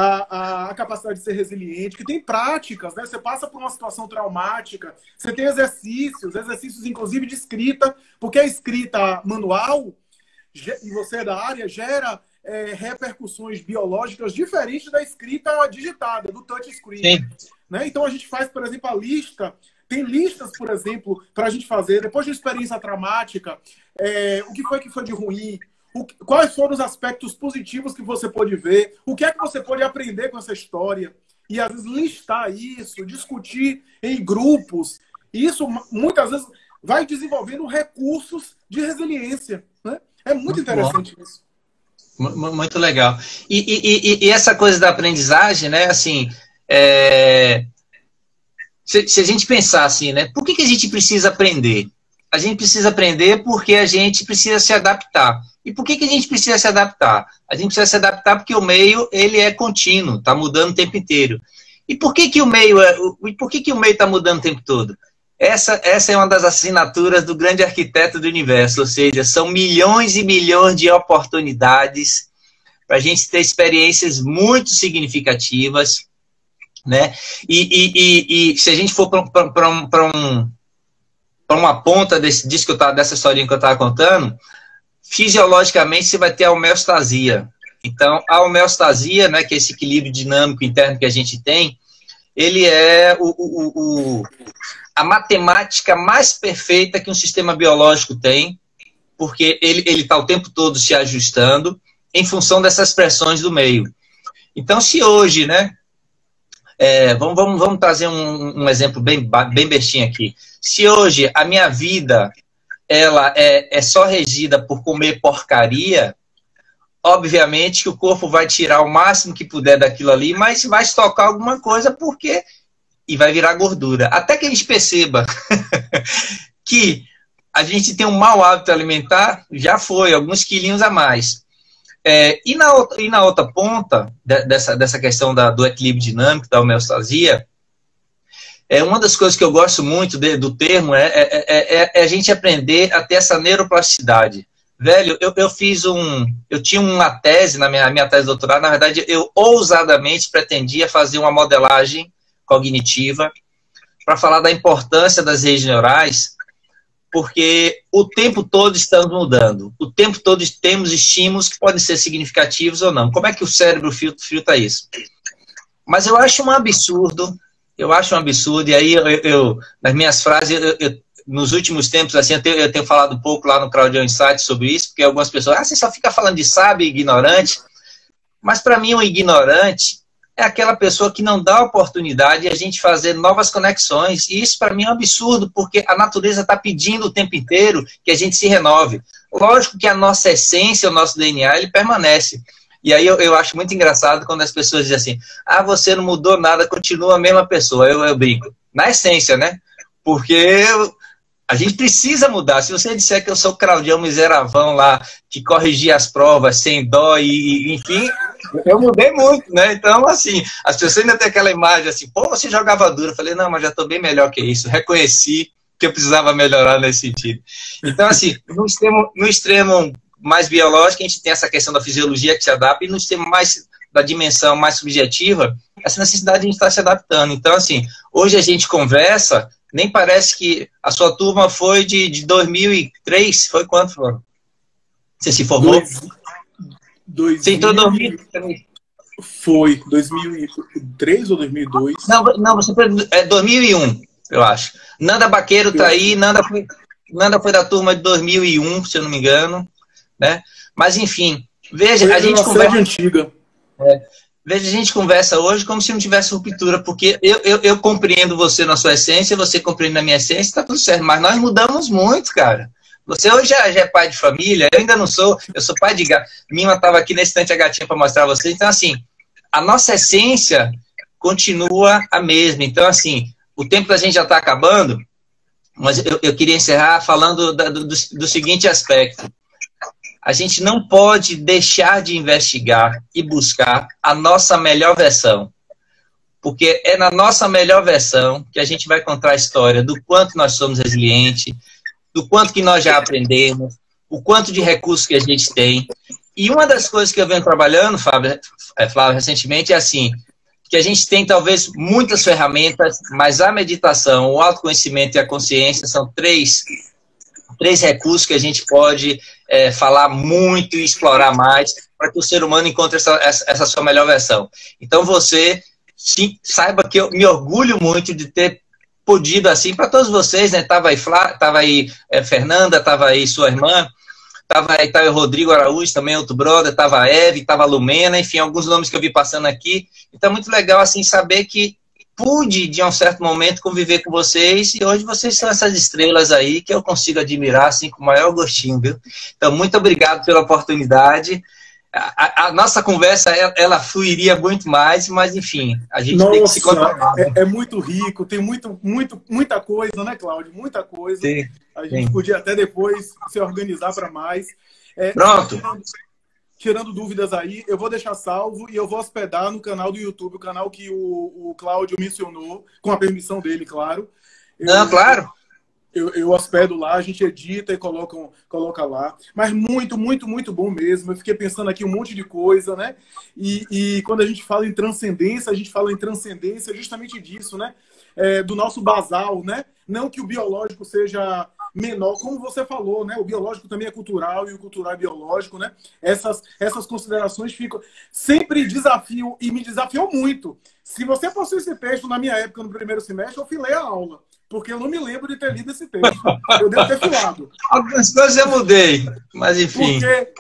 A, a capacidade de ser resiliente, que tem práticas, né? Você passa por uma situação traumática, você tem exercícios, exercícios inclusive de escrita, porque a escrita manual, e você é da área, gera é, repercussões biológicas diferentes da escrita digitada, do touchscreen. Né? Então a gente faz, por exemplo, a lista, tem listas, por exemplo, para a gente fazer, depois de uma experiência traumática, é, o que foi que foi de ruim, O, quais foram os aspectos positivos que você pôde ver? O que é que você pode aprender com essa história? E, às vezes, listar isso, discutir em grupos. Isso, muitas vezes, vai desenvolvendo recursos de resiliência. Né? É muito, muito interessante bom. Isso. Muito legal. E, e, e, e essa coisa da aprendizagem, né? Assim, é... se, se a gente pensar assim, né? Por que, que a gente precisa aprender? A gente precisa aprender porque a gente precisa se adaptar. E por que, que a gente precisa se adaptar? A gente precisa se adaptar porque o meio ele é contínuo, está mudando o tempo inteiro. E por que que o meio é, e por que que o meio está mudando o tempo todo? Essa, essa é uma das assinaturas do grande arquiteto do universo, ou seja, são milhões e milhões de oportunidades para a gente ter experiências muito significativas, né? E, e, e, e se a gente for para um, um, uma ponta desse, disso que eu tava, dessa historinha que eu estava contando, fisiologicamente você vai ter a homeostasia. Então, a homeostasia, né, que é esse equilíbrio dinâmico interno que a gente tem, ele é o, o, o, a matemática mais perfeita que um sistema biológico tem, porque ele está o tempo todo se ajustando em função dessas pressões do meio. Então, se hoje, né, é, vamos, vamos, vamos trazer um, um exemplo bem, bem bestinho aqui. Se hoje a minha vida ela é, é só regida por comer porcaria, obviamente que o corpo vai tirar o máximo que puder daquilo ali, mas vai estocar alguma coisa porque e vai virar gordura. Até que a gente perceba que a gente tem um mau hábito alimentar, já foi, alguns quilinhos a mais. É, e, na outra, e na outra ponta de, dessa, dessa questão da, do equilíbrio dinâmico, da homeostasia, é, uma das coisas que eu gosto muito de, do termo é, é, é, é a gente aprender a ter essa neuroplasticidade. Velho, eu, eu fiz um... Eu tinha uma tese, na minha, minha tese de doutorado, na verdade, eu ousadamente pretendia fazer uma modelagem cognitiva para falar da importância das redes neurais, porque o tempo todo estamos mudando. O tempo todo temos estímulos que podem ser significativos ou não. Como é que o cérebro filtra, filtra isso? Mas eu acho um absurdo, eu acho um absurdo, e aí eu, eu nas minhas frases, eu, eu nos últimos tempos, assim, eu tenho, eu tenho falado um pouco lá no Crowdion Insight sobre isso, porque algumas pessoas, ah, você só fica falando de sábio e ignorante, mas para mim um ignorante é aquela pessoa que não dá oportunidade de a gente fazer novas conexões, e isso para mim é um absurdo, porque a natureza está pedindo o tempo inteiro que a gente se renove. Lógico que a nossa essência, o nosso D N A, ele permanece. E aí eu, eu acho muito engraçado quando as pessoas dizem assim, ah, você não mudou nada, continua a mesma pessoa. Eu, eu brinco. Na essência, né? Porque a gente precisa mudar. Se você disser que eu sou Claudião miseravão lá, que corrigia as provas sem dó e, enfim, eu mudei muito, né? Então, assim, as pessoas ainda têm aquela imagem assim, pô, você jogava duro. Eu falei, não, mas já estou bem melhor que isso. Reconheci que eu precisava melhorar nesse sentido. Então, assim, no extremo, no extremo mais biológico, a gente tem essa questão da fisiologia que se adapta, e no extremo mais da dimensão mais subjetiva, essa necessidade de a gente estar se adaptando. Então, assim, hoje a gente conversa, nem parece que a sua turma foi de, de dois mil e três, foi quanto, Flávio? Você se formou? Dois, dois Você entrou em dois mil e três? Foi, dois mil e três ou dois mil e dois? Não, não, você foi é, dois mil e um, eu acho. Nanda Baqueiro tá aí, Nanda foi, Nanda foi da turma de dois mil e um, se eu não me engano, né? Mas, enfim, veja, foi a gente conversa... antiga. É, veja, a gente conversa hoje como se não tivesse ruptura, porque eu, eu, eu compreendo você na sua essência, você compreende na minha essência, tá tudo certo, mas nós mudamos muito, cara. Você hoje já, já é pai de família, eu ainda não sou, eu sou pai de gato. Mima estava aqui nesse instante a gatinha para mostrar a vocês. Então, assim, a nossa essência continua a mesma. Então, assim, o tempo da gente já está acabando, mas eu, eu queria encerrar falando da, do, do seguinte aspecto. A gente não pode deixar de investigar e buscar a nossa melhor versão. Porque é na nossa melhor versão que a gente vai contar a história do quanto nós somos resilientes, do quanto que nós já aprendemos, o quanto de recursos que a gente tem. E uma das coisas que eu venho trabalhando, Flávio, Flávio recentemente, é assim, que a gente tem talvez muitas ferramentas, mas a meditação, o autoconhecimento e a consciência são três, três recursos que a gente pode é, falar muito e explorar mais para que o ser humano encontre essa, essa, essa sua melhor versão. Então você sim, saiba que eu me orgulho muito de ter podido, assim, para todos vocês, né? Tava aí, Flá, tava aí é, Fernanda, tava aí sua irmã, tava aí, tava aí o Rodrigo Araújo, também outro brother, tava a Eve, tava a Lumena, enfim, alguns nomes que eu vi passando aqui. Então é muito legal, assim, saber que pude, de um certo momento, conviver com vocês, e hoje vocês são essas estrelas aí que eu consigo admirar, assim, com o maior gostinho, viu? Então, muito obrigado pela oportunidade. A, a nossa conversa, ela, ela fluiria muito mais, mas, enfim, a gente Nossa, tem que se controlar. É, é muito rico, tem muito, muito, muita coisa, né, Cláudio? Muita coisa. Sim, a gente sim. podia até depois se organizar para mais. É, Pronto. tirando dúvidas aí, eu vou deixar salvo e eu vou hospedar no canal do YouTube, o canal que o, o Cláudio mencionou, com a permissão dele, claro. Eu, Não, claro. Eu, eu hospedo lá, a gente edita e coloca, coloca lá. Mas muito, muito, muito bom mesmo. Eu fiquei pensando aqui um monte de coisa, né? E, e quando a gente fala em transcendência, a gente fala em transcendência justamente disso, né? É, do nosso basal, né? Não que o biológico seja menor, como você falou, né? O biológico também é cultural e o cultural é biológico, né? Essas, essas considerações ficam... Sempre desafio, e me desafiou muito. Se você fosse esse texto na minha época, no primeiro semestre, eu filei a aula. Porque eu não me lembro de ter lido esse texto. Eu devo ter filado. Algumas coisas eu mudei, mas enfim. Porque,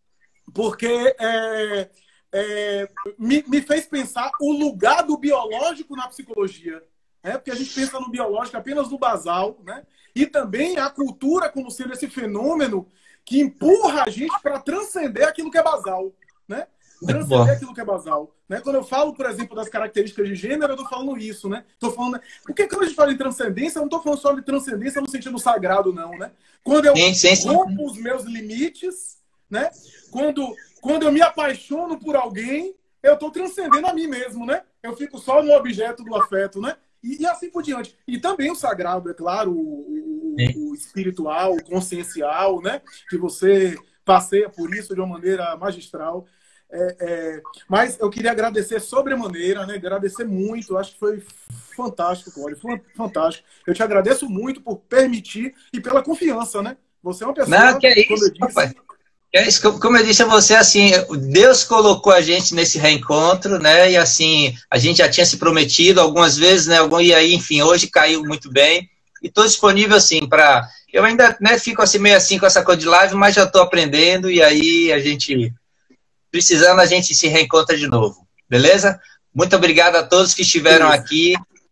porque é, é, me, me fez pensar o lugar do biológico na psicologia. Né? Porque a gente pensa no biológico apenas no basal, né? E também a cultura como sendo esse fenômeno que empurra a gente para transcender aquilo que é basal. Né? Transcender aquilo que é basal. Né? Quando eu falo, por exemplo, das características de gênero, eu estou falando isso. Né? Tô falando... Porque quando a gente fala em transcendência, eu não estou falando só de transcendência no sentido sagrado, não. Né? Quando eu sim, sim, sim. rompo os meus limites, né? quando, quando eu me apaixono por alguém, eu estou transcendendo a mim mesmo. Né? Eu fico só no objeto do afeto. Né? E, e assim por diante. E também o sagrado, é claro, o, o, o espiritual, o consciencial, né? Que você passeia por isso de uma maneira magistral. É, é, mas eu queria agradecer sobremaneira, né? Agradecer muito, acho que foi fantástico, Cláudio, foi fantástico. Eu te agradeço muito por permitir e pela confiança, né? Você é uma pessoa, não, que é isso, como eu disse... rapaz. É isso, como eu disse a você, assim, Deus colocou a gente nesse reencontro, né? E assim, a gente já tinha se prometido algumas vezes, né? E aí, enfim, hoje caiu muito bem. E estou disponível, assim, para... Eu ainda né, fico assim, meio assim com essa coisa de live, mas já estou aprendendo. E aí, a gente... Precisando, a gente se reencontra de novo. Beleza? Muito obrigado a todos que estiveram Beleza. aqui.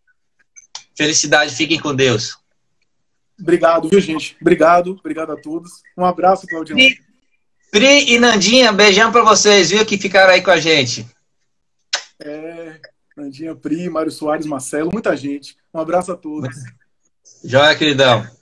Felicidade, fiquem com Deus. Obrigado, viu, gente? Obrigado, obrigado a todos. Um abraço, Claudio. Pri, Pri e Nandinha, beijão para vocês, viu, que ficaram aí com a gente. É, Nandinha, Pri, Mário Soares, Marcelo, muita gente. Um abraço a todos. Joia, queridão.